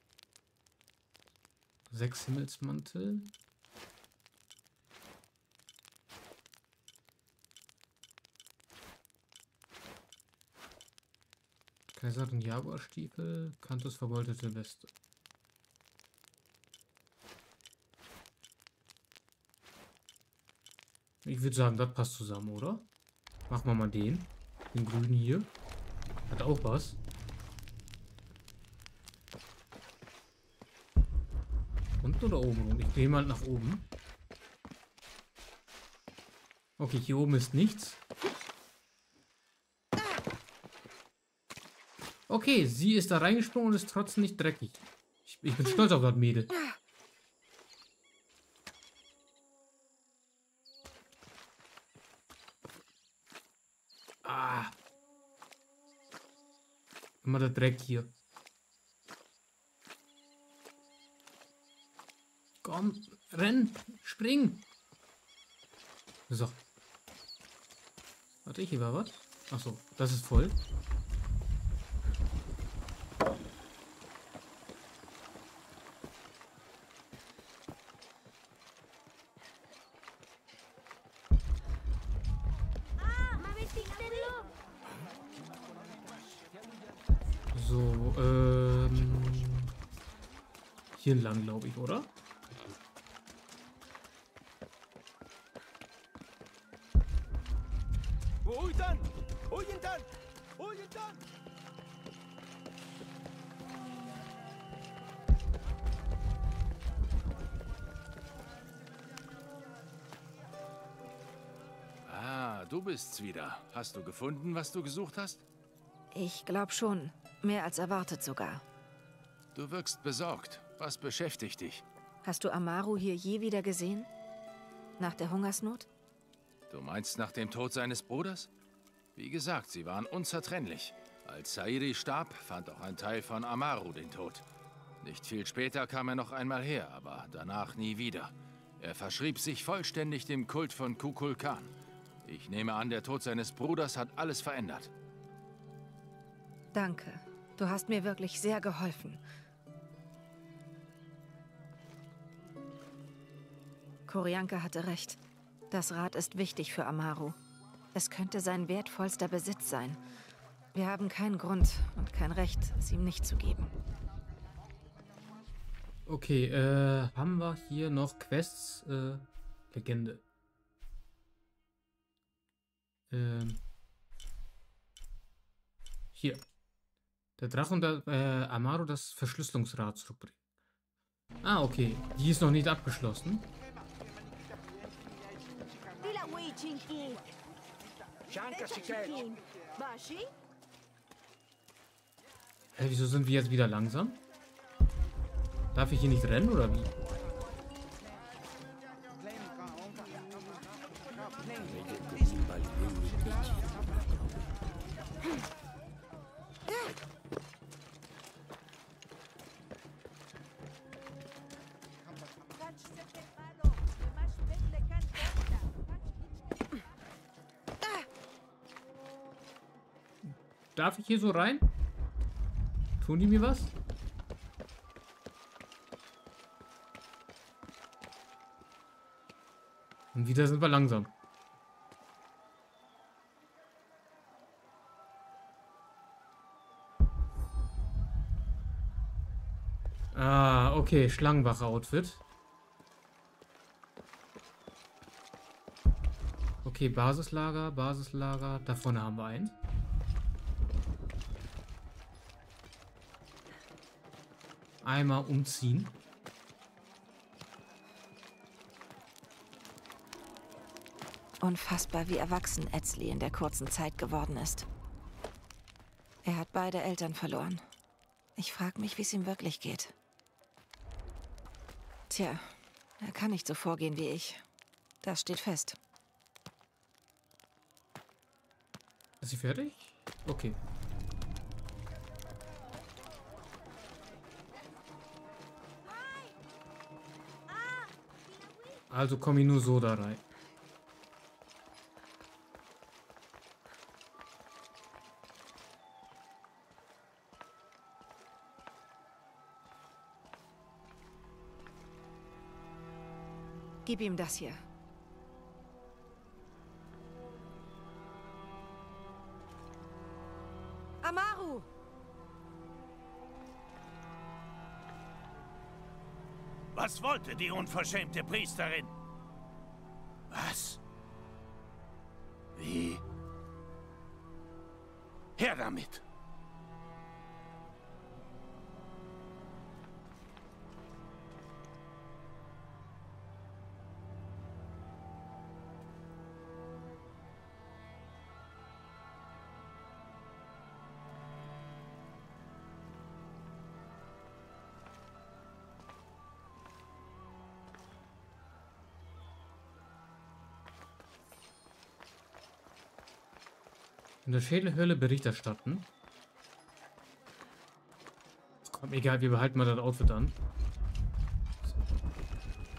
6 Himmelsmantel. Kaiserin Jaguarstiefel, Kantus vergoldete Weste. Ich würde sagen, das passt zusammen, oder? Machen wir mal den. Den grünen hier. Hat auch was. Unten oder oben? Und ich drehe mal nach oben. Okay, hier oben ist nichts. Okay, sie ist da reingesprungen und ist trotzdem nicht dreckig. Ich bin stolz auf das Mädel. Ah. Immer der Dreck hier. Gott. Komm, renn, spring. So. Warte, hier war was. Achso, das ist voll. So, hier lang, glaube ich, oder? Ah, du bist's wieder. Hast du gefunden, was du gesucht hast? Ich glaube schon. Mehr als erwartet sogar. Du wirkst besorgt. Was beschäftigt dich? Hast du Amaru hier je wieder gesehen? Nach der Hungersnot? Du meinst nach dem Tod seines Bruders? Wie gesagt, sie waren unzertrennlich. Als Sairi starb, fand auch ein Teil von Amaru den Tod. Nicht viel später kam er noch einmal her, aber danach nie wieder. Er verschrieb sich vollständig dem Kult von Kukulkan. Ich nehme an, der Tod seines Bruders hat alles verändert. Danke. Du hast mir wirklich sehr geholfen. Korianka hatte recht. Das Rad ist wichtig für Amaru. Es könnte sein wertvollster Besitz sein. Wir haben keinen Grund und kein Recht, es ihm nicht zu geben. Okay, haben wir hier noch Quests? Legende. Hier. Der Drache und der Amaru das Verschlüsselungsrad zurückbringen. Ah, okay. Die ist noch nicht abgeschlossen. Hä, wieso sind wir jetzt wieder langsam? Darf ich hier nicht rennen oder wie? Darf ich hier so rein? Tun die mir was? Und wieder sind wir langsam. Ah, okay, Schlangenwache-Outfit. Okay, Basislager, Basislager. Da vorne haben wir eins. Einmal umziehen. Unfassbar, wie erwachsen Etzli in der kurzen Zeit geworden ist. Er hat beide Eltern verloren. Ich frage mich, wie es ihm wirklich geht. Tja, er kann nicht so vorgehen wie ich. Das steht fest. Ist sie fertig? Okay. Also komme ich nur so da rein. Gib ihm das hier. Amaru! Was wollte die unverschämte Priesterin? Was? Wie? Her damit! In der Schädelhöhle Bericht erstatten. Komm, egal, wir behalten mal das Outfit an.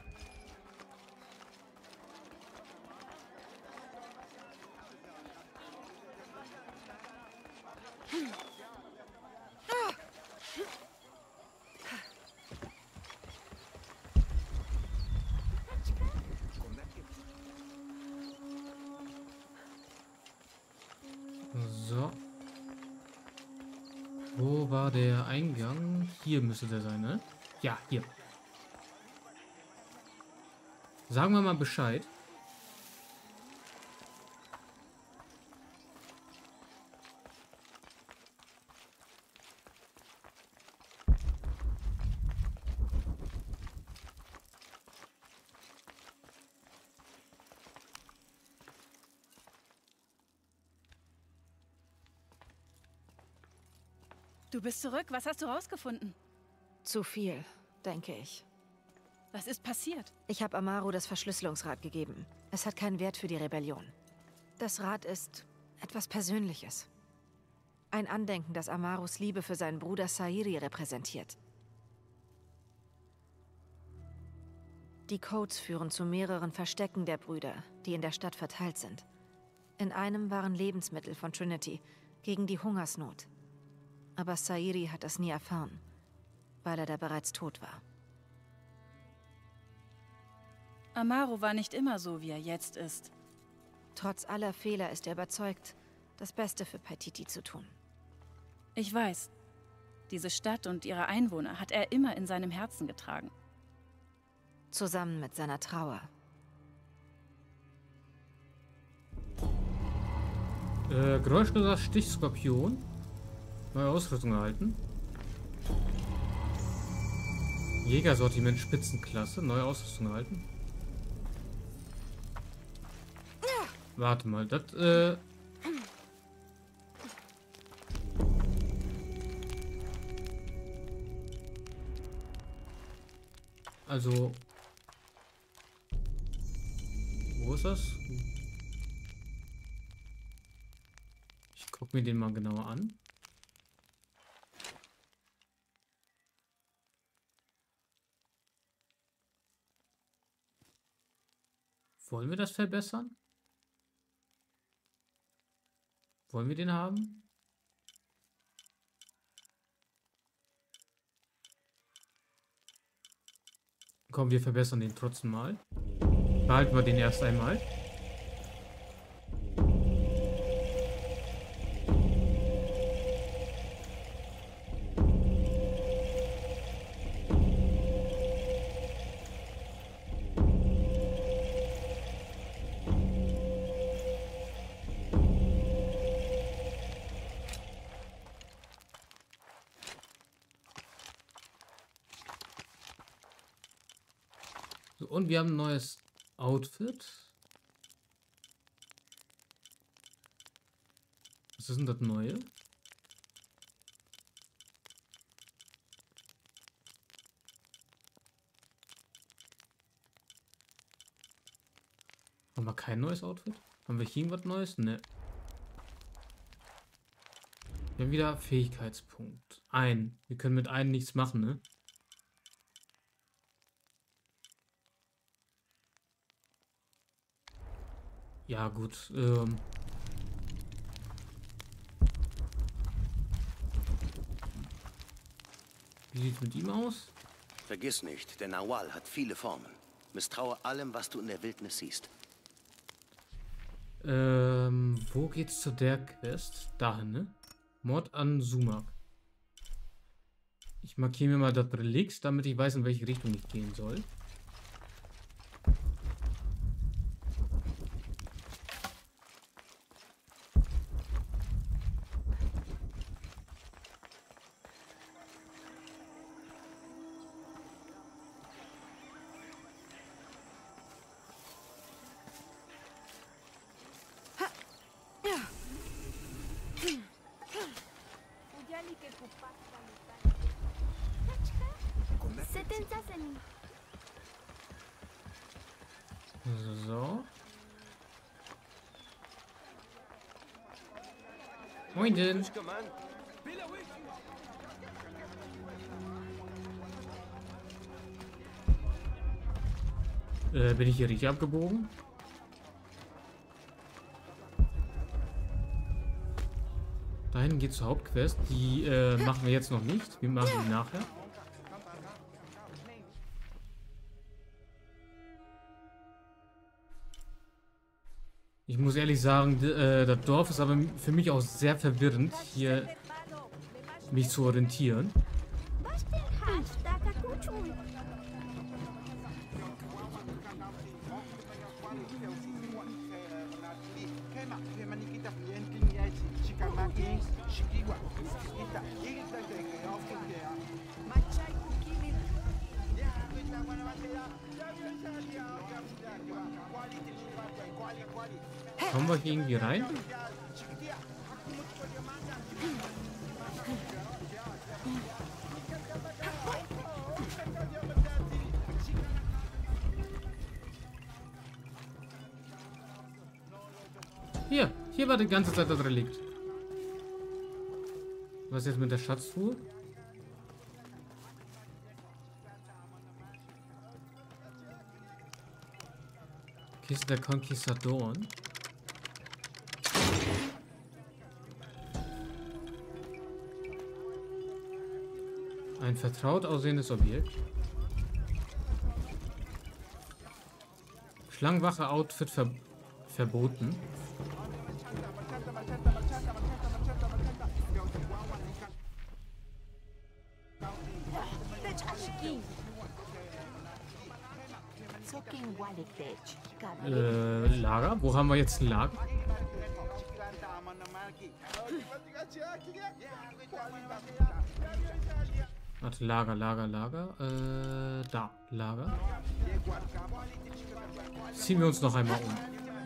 So. Wo war der Eingang? Hier müsste der sein, ne? Ja, hier. Sagen wir mal Bescheid. Du bist zurück. Was hast du rausgefunden? Zu viel, denke ich. Was ist passiert? Ich habe Amaru das Verschlüsselungsrad gegeben. Es hat keinen Wert für die Rebellion. Das Rad ist etwas Persönliches. Ein Andenken, das Amarus Liebe für seinen Bruder Sairi repräsentiert. Die Codes führen zu mehreren Verstecken der Brüder, die in der Stadt verteilt sind. In einem waren Lebensmittel von Trinity gegen die Hungersnot. Aber Sairi hat das nie erfahren, weil er da bereits tot war. Amaru war nicht immer so, wie er jetzt ist. Trotz aller Fehler ist er überzeugt, das Beste für Paititi zu tun. Ich weiß. Diese Stadt und ihre Einwohner hat er immer in seinem Herzen getragen. Zusammen mit seiner Trauer. Geräuschloser Stichskorpion. Neue Ausrüstung erhalten. Jägersortiment Spitzenklasse. Neue Ausrüstung erhalten. Warte mal, das, also, wo ist das? Ich gucke mir den mal genauer an. Wollen wir das verbessern? Wollen wir den haben? Komm, wir verbessern den trotzdem mal. Behalten wir den erst einmal. So, und wir haben ein neues Outfit. Was ist denn das Neue? Haben wir kein neues Outfit? Haben wir hier irgendwas Neues? Ne. Wir haben wieder Fähigkeitspunkt. Wir können mit einem nichts machen, ne? Ja, gut. Wie sieht es mit ihm aus? Vergiss nicht, der Nawal hat viele Formen. Misstraue allem, was du in der Wildnis siehst. Wo geht's zu der Quest? Dahin, ne? Mord an Sumak. Ich markiere mir mal das Relikt, damit ich weiß, in welche Richtung ich gehen soll. So. Moin denn. Bin ich hier richtig abgebogen? Dahin geht zur Hauptquest. Die machen wir jetzt noch nicht. Wir machen die nachher. Ich muss ehrlich sagen, das Dorf ist aber für mich auch sehr verwirrend, hier mich zu orientieren. Kommen wir hier irgendwie rein? Hier war die ganze Zeit das Relikt. Was jetzt mit der Schatztruhe? Kiste der Konquistadoren. Ein vertraut aussehendes Objekt. Schlangenwache-Outfit verboten. Lager? Wo haben wir jetzt ein Lager? Warte, Lager. Da, Lager. Ziehen wir uns noch einmal um.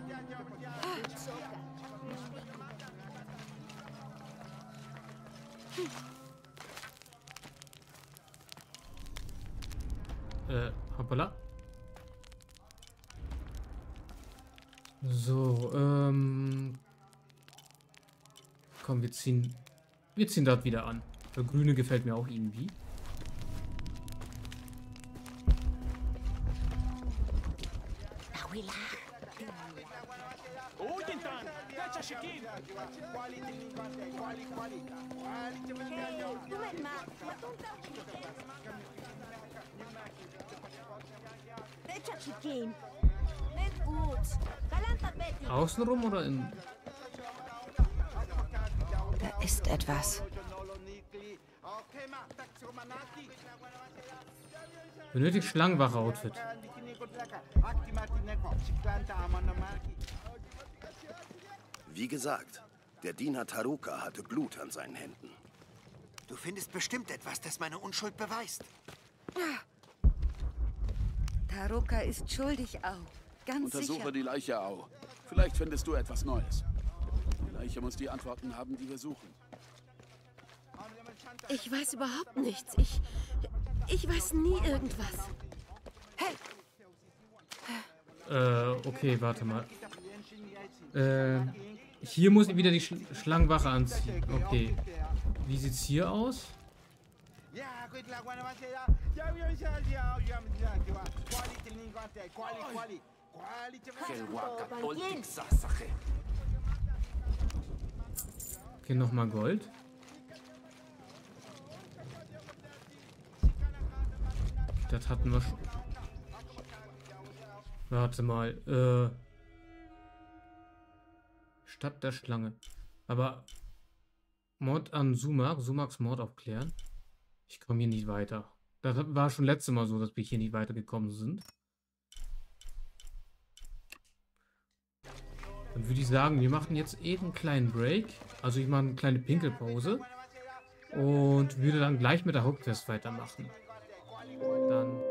Hoppala. So, komm, wir ziehen das wieder an. Der grüne gefällt mir auch irgendwie. Außenrum oder in... Da ist etwas. Benötigt Schlangenwache-Outfit. Wie gesagt, der Diener Taruka hatte Blut an seinen Händen. Du findest bestimmt etwas, das meine Unschuld beweist. Taruka ist schuldig, Au. Ganz Untersuche sicher. die Leiche, Au. Vielleicht findest du etwas Neues. Die Leiche muss die Antworten haben, die wir suchen. Ich weiß überhaupt nichts. Ich weiß nie irgendwas. Hey! Okay, warte mal. Hier muss ich wieder die Schlangenwache anziehen. Okay. Wie sieht's hier aus? Okay, nochmal Gold. Das hatten wir schon. Warte mal. Stadt der Schlange. Aber Mord an Sumak. Sumaks Mord aufklären. Ich komme hier nicht weiter. Das war schon letztes Mal so, dass wir hier nicht weitergekommen sind. Dann würde ich sagen, wir machen jetzt eben einen kleinen Break. Also ich mache eine kleine Pinkelpause. Und würde dann gleich mit der Hauptquest weitermachen. Dann